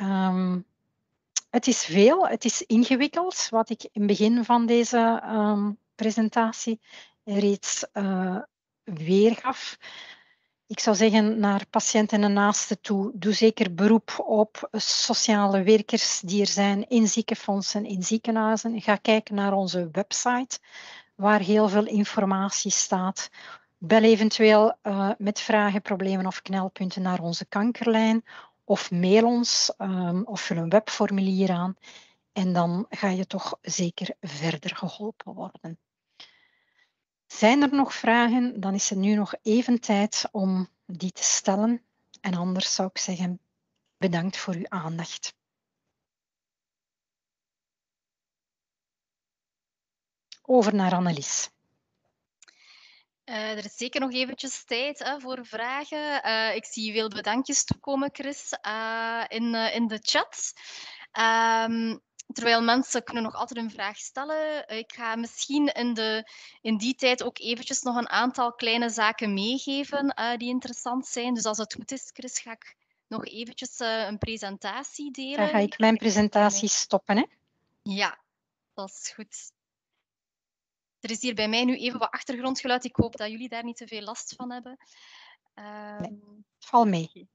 Het is veel, het is ingewikkeld, wat ik in het begin van deze presentatie reeds weergaf. Ik zou zeggen naar patiënten en naasten toe, doe zeker beroep op sociale werkers die er zijn in ziekenfondsen, in ziekenhuizen. Ga kijken naar onze website, waar heel veel informatie staat. Bel eventueel met vragen, problemen of knelpunten naar onze kankerlijn of mail ons of vul een webformulier aan en dan ga je toch zeker verder geholpen worden. Zijn er nog vragen? Dan is het nu nog even tijd om die te stellen. En anders zou ik zeggen, bedankt voor uw aandacht. Over naar Annelies. Er is zeker nog eventjes tijd voor vragen. Ik zie veel bedankjes toekomen, Chris, in de chat. Terwijl mensen kunnen nog altijd een vraag stellen. Ik ga misschien in die tijd ook eventjes nog een aantal kleine zaken meegeven die interessant zijn. Dus als het goed is, Chris, ga ik nog eventjes een presentatie delen. Dan ga ik mijn presentatie stoppen, hè? Ja, dat is goed. Er is hier bij mij nu even wat achtergrondgeluid. Ik hoop dat jullie daar niet te veel last van hebben. Nee, val mee.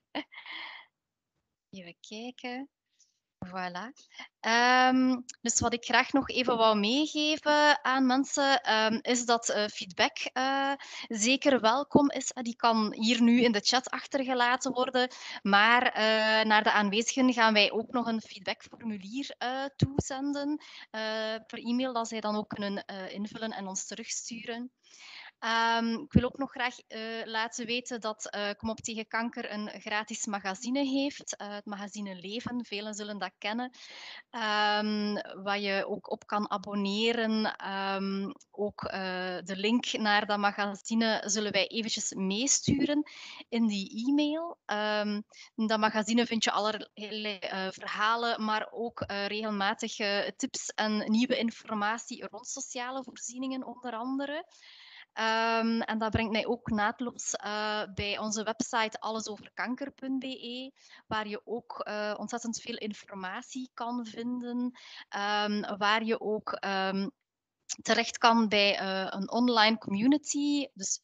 Even kijken. Voilà. Dus wat ik graag nog even wou meegeven aan mensen, is dat feedback zeker welkom is. Die kan hier nu in de chat achtergelaten worden. Maar naar de aanwezigen gaan wij ook nog een feedbackformulier toezenden per e-mail, dat zij dan ook kunnen invullen en ons terugsturen. Ik wil ook nog graag laten weten dat Kom op tegen kanker een gratis magazine heeft. Het magazine Leven, velen zullen dat kennen. Waar je ook op kan abonneren. Ook de link naar dat magazine zullen wij eventjes meesturen in die e-mail. In dat magazine vind je allerlei verhalen, maar ook regelmatig tips en nieuwe informatie rond sociale voorzieningen onder andere. En dat brengt mij ook naadloos bij onze website allesoverkanker.be, waar je ook ontzettend veel informatie kan vinden, waar je ook terecht kan bij een online community. Dus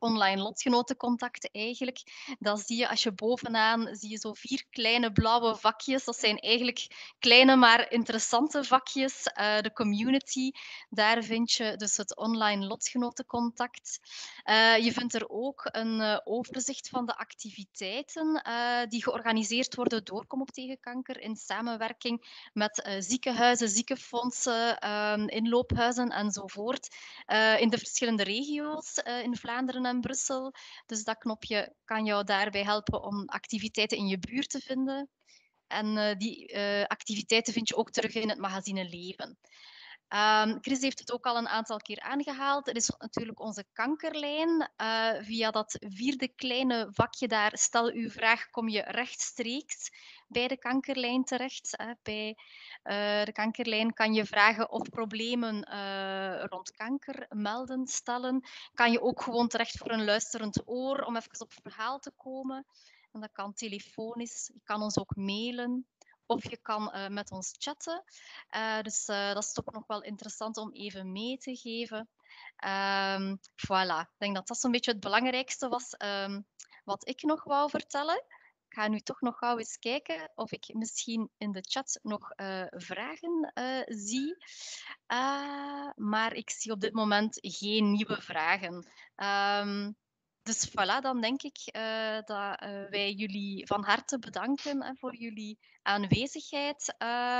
online lotgenotencontact eigenlijk. Dan zie je, als je bovenaan, zie je zo 4 kleine blauwe vakjes. Dat zijn eigenlijk kleine maar interessante vakjes. De community, daar vind je dus het online lotgenotencontact. Je vindt er ook een overzicht van de activiteiten die georganiseerd worden door Kom op tegen kanker in samenwerking met ziekenhuizen, ziekenfondsen, inloophuizen enzovoort. In de verschillende regio's in Vlaanderen en Brussel. Dus dat knopje kan jou daarbij helpen om activiteiten in je buurt te vinden. En die activiteiten vind je ook terug in het magazine Leven. Chris heeft het ook al een aantal keer aangehaald. Er is natuurlijk onze kankerlijn. Via dat 4e kleine vakje daar, stel uw vraag, kom je rechtstreeks bij de kankerlijn terecht. Bij de kankerlijn kan je vragen of problemen rond kanker melden, stellen. Kan je ook gewoon terecht voor een luisterend oor om even op verhaal te komen. En dat kan telefonisch. Je kan ons ook mailen. Of je kan met ons chatten. Dus dat is toch nog wel interessant om even mee te geven. Voilà, ik denk dat dat zo'n beetje het belangrijkste was wat ik nog wou vertellen. Ik ga nu toch nog gauw eens kijken of ik misschien in de chat nog vragen zie. Maar ik zie op dit moment geen nieuwe vragen. Dus voilà, dan denk ik dat wij jullie van harte bedanken voor jullie aanwezigheid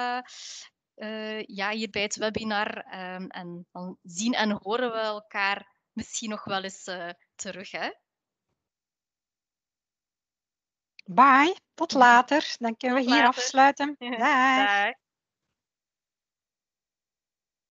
hier bij het webinar. En dan zien en horen we elkaar misschien nog wel eens terug. Hè? Bye, tot later. Dan kunnen we hier later. afsluiten. Dag. Dag.